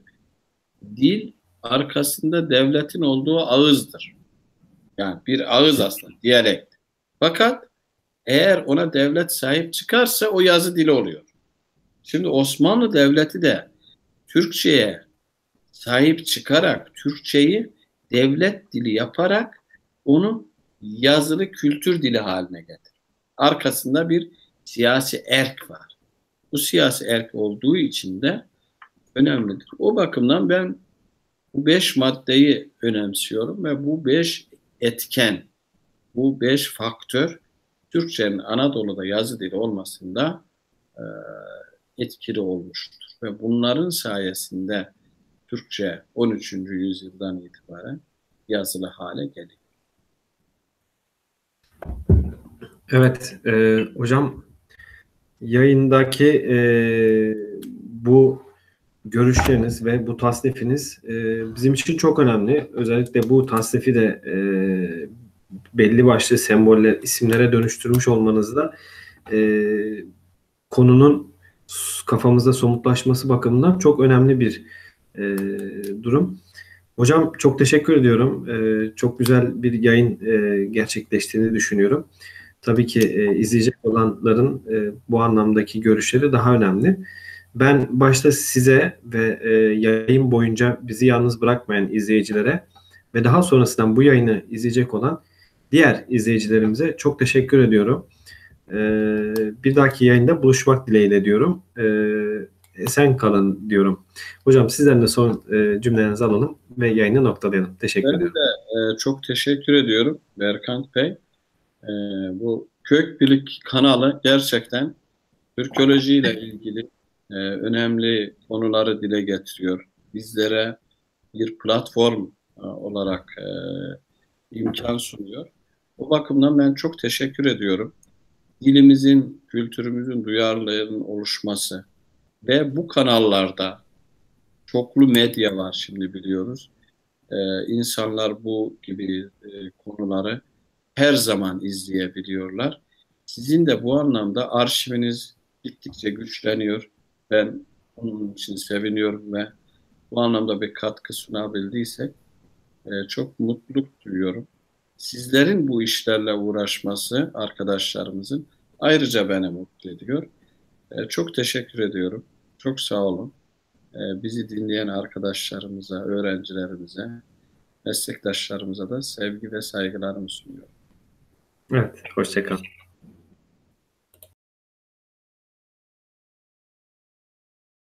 dil arkasında devletin olduğu ağızdır. Yani bir ağız aslında, diyalekt. Fakat eğer ona devlet sahip çıkarsa o yazı dili oluyor. Şimdi Osmanlı Devleti de Türkçe'ye sahip çıkarak, Türkçeyi devlet dili yaparak onu yazılı kültür dili haline getir. Arkasında bir siyasi erk var. Bu siyasi erk olduğu için de önemlidir. O bakımdan ben bu beş maddeyi önemsiyorum ve bu beş etken, bu beş faktör Türkçenin Anadolu'da yazı dili olmasında e, etkili olmuştur. Ve bunların sayesinde Türkçe on üçüncü yüzyıldan itibaren yazılı hale geliyor. Evet, e, hocam yayındaki e, bu görüşleriniz ve bu tasnifiniz e, bizim için çok önemli. Özellikle bu tasnifi de e, belli başlı semboller, isimlere dönüştürmüş olmanızda e, konunun kafamızda somutlaşması bakımından çok önemli bir e, durum. Hocam çok teşekkür ediyorum. E, çok güzel bir yayın e, gerçekleştiğini düşünüyorum. Tabii ki e, izleyecek olanların e, bu anlamdaki görüşleri daha önemli. Ben başta size ve e, yayın boyunca bizi yalnız bırakmayan izleyicilere ve daha sonrasından bu yayını izleyecek olan diğer izleyicilerimize çok teşekkür ediyorum. E, bir dahaki yayında buluşmak dileğiyle diyorum. E, esen kalın diyorum. Hocam sizden de son e, cümlelerinizi alalım ve yayını noktalayalım. Teşekkür Ben ediyorum. de e, çok teşekkür ediyorum Berkant Bey. E, bu Kökbilik kanalı gerçekten Türkolojiyle ilgili e, önemli konuları dile getiriyor. Bizlere bir platform e, olarak e, imkan sunuyor. O bakımdan ben çok teşekkür ediyorum. Dilimizin, kültürümüzün duyarlılığının oluşması ve bu kanallarda çoklu medya var şimdi biliyoruz. E, insanlar bu gibi e, konuları her zaman izleyebiliyorlar. Sizin de bu anlamda arşiviniz gittikçe güçleniyor Ben onun için seviniyorum ve bu anlamda bir katkı sunabildiysek e, çok mutluluk duyuyorum. Sizlerin bu işlerle uğraşması, arkadaşlarımızın, ayrıca beni mutlu ediyor. E, çok teşekkür ediyorum. Çok sağ olun. E, bizi dinleyen arkadaşlarımıza, öğrencilerimize, meslektaşlarımıza da sevgi ve saygılarımı sunuyorum. Evet, hoşça kal.